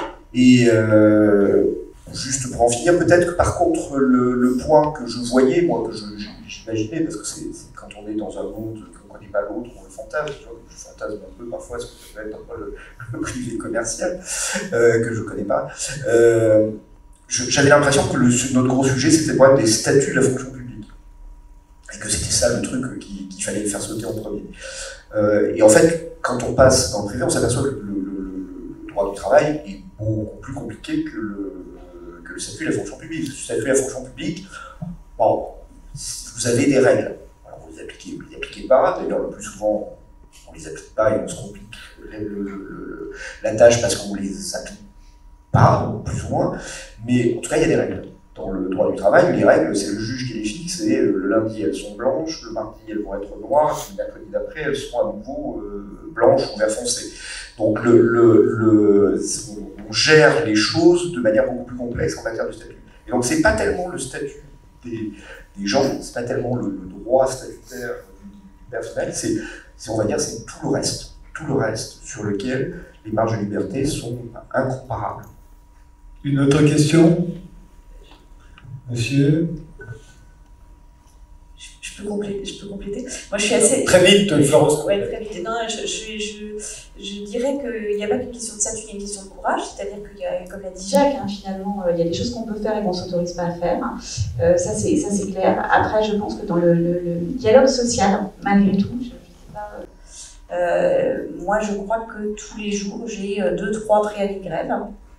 S3: Et euh, juste pour en finir, peut-être que par contre, le, le point que je voyais, moi, que j'imaginais, parce que c'est quand on est dans un monde qu'on ne connaît pas l'autre, on le fantasme, tu vois, je fantasme un peu parfois ce que ça peut être un peu le, le privé commercial, euh, que je ne connais pas. Euh, J'avais l'impression que le, notre gros sujet, c'était le problème des statuts de la fonction publique. Et que c'était ça le truc qu'il qu'il fallait faire sauter en premier. Euh, et en fait, quand on passe dans le privé, on s'aperçoit que le, le, le droit du travail est beaucoup plus compliqué que le, que le statut de la fonction publique. Le statut de la fonction publique, bon, vous avez des règles. Alors vous les appliquez, vous les appliquez pas. D'ailleurs, le plus souvent, on les applique pas et on se complique le, le, le, la tâche parce qu'on les applique pas, plus ou moins. Mais en tout cas, il y a des règles. Dans le droit du travail, les règles, c'est le juge qui les fixe, et le lundi, elles sont blanches, le mardi, elles vont être noires, et le mercredi d'après, elles seront à nouveau euh, blanches ou vert foncé. Donc, le, le, le, on gère les choses de manière beaucoup plus complexe en matière de statut. Et donc, c'est pas tellement le statut des, des gens, c'est pas tellement le, le droit statutaire du personnel, c'est, on va dire, c'est tout le reste. Tout le reste sur lequel les marges de liberté sont incomparables.
S1: Une autre question ? Monsieur,
S6: je, je, peux compléter, je peux compléter. Moi, je suis assez...
S1: Très vite, Florence.
S6: Oui, très vite. Non, je, je, je, je dirais qu'il n'y a pas qu'une question de statut, il y a une question de courage. C'est-à-dire qu'il y a, comme l'a dit Jacques, hein, finalement, il y a des choses qu'on peut faire et qu'on ne s'autorise pas à faire. Euh, ça, c'est clair. Après, je pense que dans le, le, le dialogue social, malgré tout, je ne sais pas... Euh, moi, je crois que tous les jours, j'ai deux, trois préavis de grève.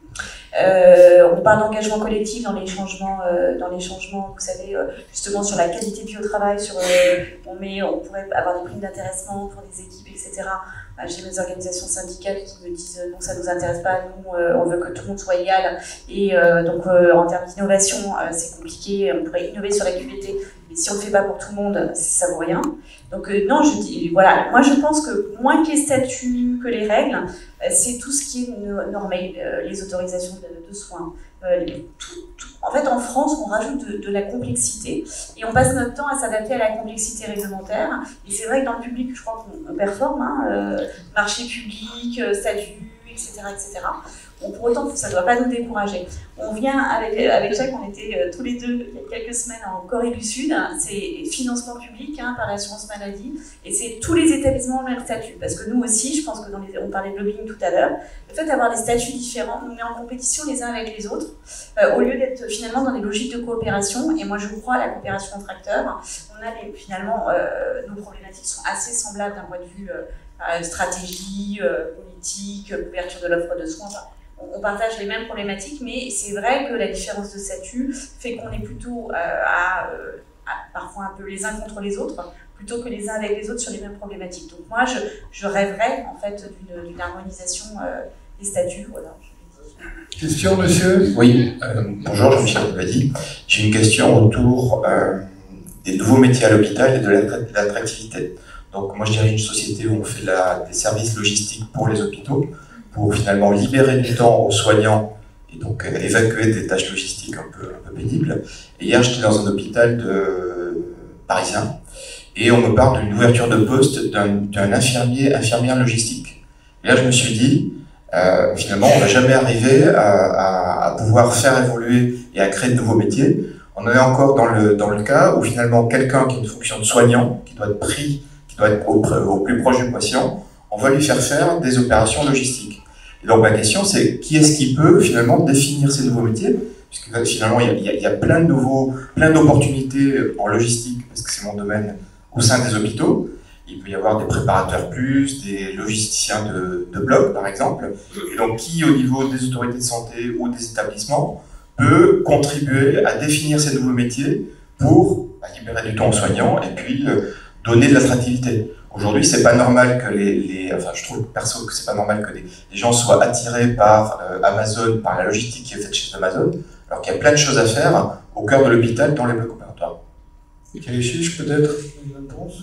S6: Euh, on parle d'engagement collectif dans les changements, euh, dans les changements, vous savez, euh, justement sur la qualité de vie au travail, sur, euh, on, met, on pourrait avoir des primes d'intéressement pour des équipes, et cetera. Euh, j'ai mes organisations syndicales qui me disent euh, non, ça ne nous intéresse pas, nous, euh, on veut que tout le monde soit égal. Et euh, donc, euh, en termes d'innovation, euh, c'est compliqué, on pourrait innover sur la Q V T, mais si on ne le fait pas pour tout le monde, ça ne vaut rien. Donc, euh, non, je dis, voilà, moi je pense que moins que les statuts, que les règles, euh, c'est tout ce qui est normé, euh, les autorisations de, de soins. Euh, tout, tout. En fait, en France, on rajoute de, de la complexité et on passe notre temps à s'adapter à la complexité réglementaire. Et c'est vrai que dans le public, je crois qu'on performe, hein, euh, marché public, euh, statut, et cetera, et cetera. Bon, pour autant, ça ne doit pas nous décourager. On vient avec, avec Jacques, on était euh, tous les deux il y a quelques semaines en Corée du Sud, c'est financement public hein, par l'assurance maladie, et c'est tous les établissements ont le même statut. Parce que nous aussi, je pense que dans les, on parlait de lobbying tout à l'heure, le fait d'avoir des statuts différents nous met en compétition les uns avec les autres, euh, au lieu d'être finalement dans des logiques de coopération. Et moi, je crois à la coopération entre acteurs. On a les, finalement, euh, nos problématiques sont assez semblables d'un point de vue euh, stratégie, euh, politique, couverture de l'offre de soins. Enfin, on partage les mêmes problématiques, mais c'est vrai que la différence de statut fait qu'on est plutôt euh, à, euh, à parfois un peu les uns contre les autres, plutôt que les uns avec les autres sur les mêmes problématiques. Donc moi, je, je rêverais en fait d'une harmonisation euh, des statuts. Voilà.
S1: Question, monsieur?
S8: Oui, euh, bonjour Jean-Michel Badi. J'ai une question autour euh, des nouveaux métiers à l'hôpital et de l'attractivité. Donc moi, je dirige une société où on fait la, des services logistiques pour les hôpitaux, pour finalement libérer du temps aux soignants et donc euh, évacuer des tâches logistiques un peu, un peu pénibles. Et hier, j'étais dans un hôpital de, parisien et on me parle d'une ouverture de poste d'un infirmier, infirmière logistique. Et là, je me suis dit, euh, finalement, on ne va jamais arriver à, à, à pouvoir faire évoluer et à créer de nouveaux métiers. On en est encore dans le, dans le cas où finalement, quelqu'un qui a une fonction de soignant, qui doit être pris, qui doit être au, au plus proche du patient, on va lui faire faire des opérations logistiques. Et donc ma question c'est, qui est-ce qui peut finalement définir ces nouveaux métiers? Puisque finalement il y a, il y a plein de nouveaux, plein d'opportunités en logistique, parce que c'est mon domaine, au sein des hôpitaux. Il peut y avoir des préparateurs plus, des logisticiens de, de bloc par exemple. Et donc qui au niveau des autorités de santé ou des établissements peut contribuer à définir ces nouveaux métiers pour bah, libérer du temps aux soignants et puis euh, donner de l'attractivité. Aujourd'hui, c'est pas normal que les, les, enfin, je trouve perso que c'est pas normal que les, les gens soient attirés par euh, Amazon, par la logistique qui est faite chez Amazon, alors qu'il y a plein de choses à faire au cœur de l'hôpital dans les blocs opératoires.
S1: Quel chiche peut-être une réponse?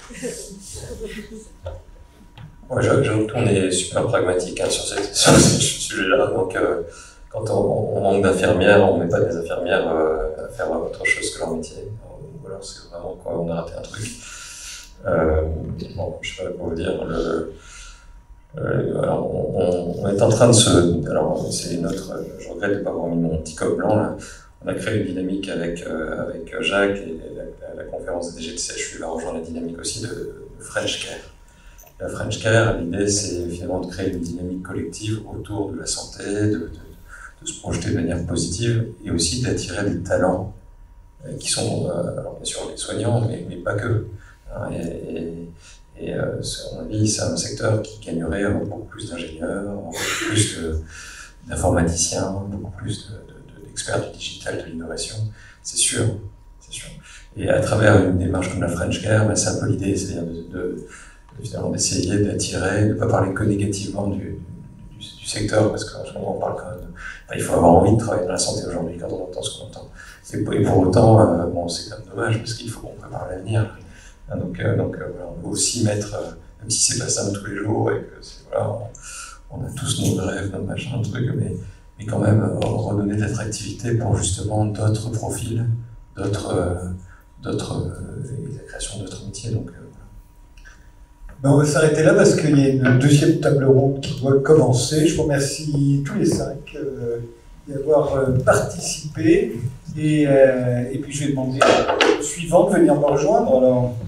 S4: Ouais, j'avoue qu'on est super pragmatique hein, sur, cette, sur ce sujet-là. Donc, euh, quand on, on manque d'infirmières, on ne met pas des infirmières euh, à faire autre chose que leur métier. Ou alors, c'est vraiment quoi, on a raté un truc. Euh, bon, je ne sais pas quoi vous dire. Le, euh, alors, on, on est en train de se. Alors, c'est notre. Je regrette de ne pas avoir mis mon petit coq blanc là. On a créé une dynamique avec, euh, avec Jacques et la, la conférence des D G de C H U va rejoindre la dynamique aussi de, de French Care. La French Care, l'idée c'est finalement de créer une dynamique collective autour de la santé, de, de, de se projeter de manière positive et aussi d'attirer des talents euh, qui sont, euh, alors bien sûr les soignants, mais, mais pas que. Hein, et, et, et euh, à mon avis, c'est un secteur qui gagnerait beaucoup plus d'ingénieurs, beaucoup plus d'informaticiens, beaucoup plus de, de, d'experts du digital, de l'innovation, c'est sûr, c'est sûr. Et à travers une démarche comme la French Care, ben, c'est un peu l'idée, c'est-à-dire de, de, de, d'essayer d'attirer, de ne pas parler que négativement du, du, du secteur, parce qu'en ce moment on parle quand même de, enfin, il faut avoir envie de travailler dans la santé aujourd'hui quand on entend ce qu'on entend. Et pour, et pour autant, euh, bon, c'est quand même dommage, parce qu'il faut qu'on prépare l'avenir. Donc, euh, donc euh, voilà, on peut aussi mettre, euh, même si c'est pas ça tous les jours, et que c'est, voilà, on, on a tous nos rêves, nos machins, nos trucs, mais, mais quand même euh, redonner de l'attractivité pour justement d'autres profils, d'autres, euh, d'autres, euh, la création d'autres métiers. Donc, euh, voilà.
S1: Ben on va s'arrêter là parce qu'il y a une deuxième table ronde qui doit commencer. Je vous remercie tous les cinq euh, d'y avoir euh, participé, et, euh, et puis je vais demander au suivant de venir me rejoindre. Alors.